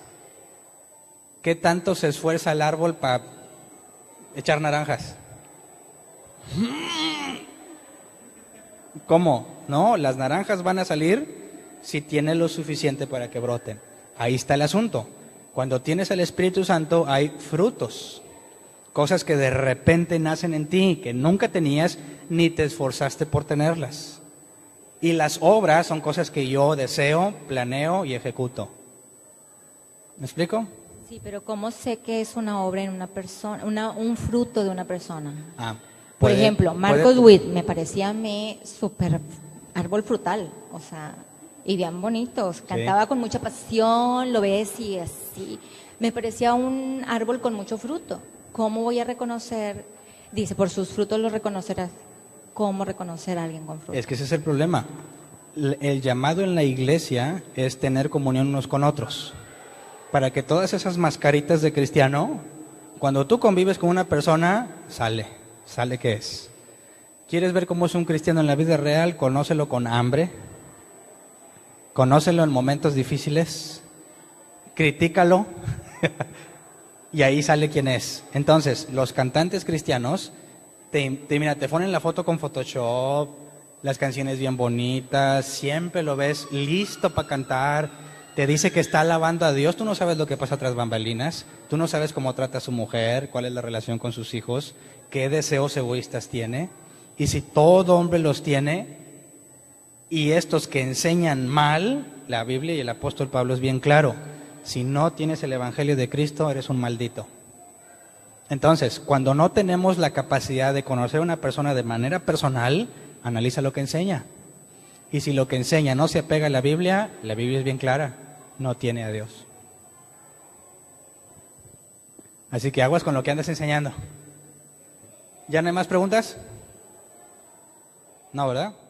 ¿Qué tanto se esfuerza el árbol para echar naranjas? ¿Cómo? No, las naranjas van a salir si tienes lo suficiente para que broten. Ahí está el asunto. Cuando tienes el Espíritu Santo hay frutos, cosas que de repente nacen en ti, que nunca tenías ni te esforzaste por tenerlas. Y las obras son cosas que yo deseo, planeo y ejecuto. ¿Me explico? Sí, pero ¿cómo sé que es una obra en una persona, una, un fruto de una persona? Ah, Por puede- ejemplo, Marcos puede- Witt me parecía a mí súper árbol frutal, o sea, y bien bonitos. Cantaba con mucha pasión, lo ves y así. Me parecía un árbol con mucho fruto. ¿Cómo voy a reconocer? Dice, por sus frutos los reconocerás. ¿Cómo reconocer a alguien con frutos? Es que ese es el problema. L- El llamado en la iglesia es tener comunión unos con otros. Para que todas esas mascaritas de cristiano, cuando tú convives con una persona, sale. ¿Sale qué es? ¿Quieres ver cómo es un cristiano en la vida real? Conócelo con hambre. Conócelo en momentos difíciles. Critícalo. Y ahí sale quién es. Entonces, los cantantes cristianos, te, te, mira, te ponen la foto con Photoshop, las canciones bien bonitas, siempre lo ves listo para cantar, te dice que está alabando a Dios, tú no sabes lo que pasa tras bambalinas, tú no sabes cómo trata a su mujer, cuál es la relación con sus hijos, qué deseos egoístas tiene, y si todo hombre los tiene, y estos que enseñan mal, la Biblia y el apóstol Pablo es bien claro, si no tienes el Evangelio de Cristo, eres un maldito. Entonces, cuando no tenemos la capacidad de conocer a una persona de manera personal, analiza lo que enseña. Y si lo que enseña no se apega a la Biblia, la Biblia es bien clara, no tiene a Dios. Así que aguas con lo que andas enseñando. ¿Ya no hay más preguntas? No, ¿verdad?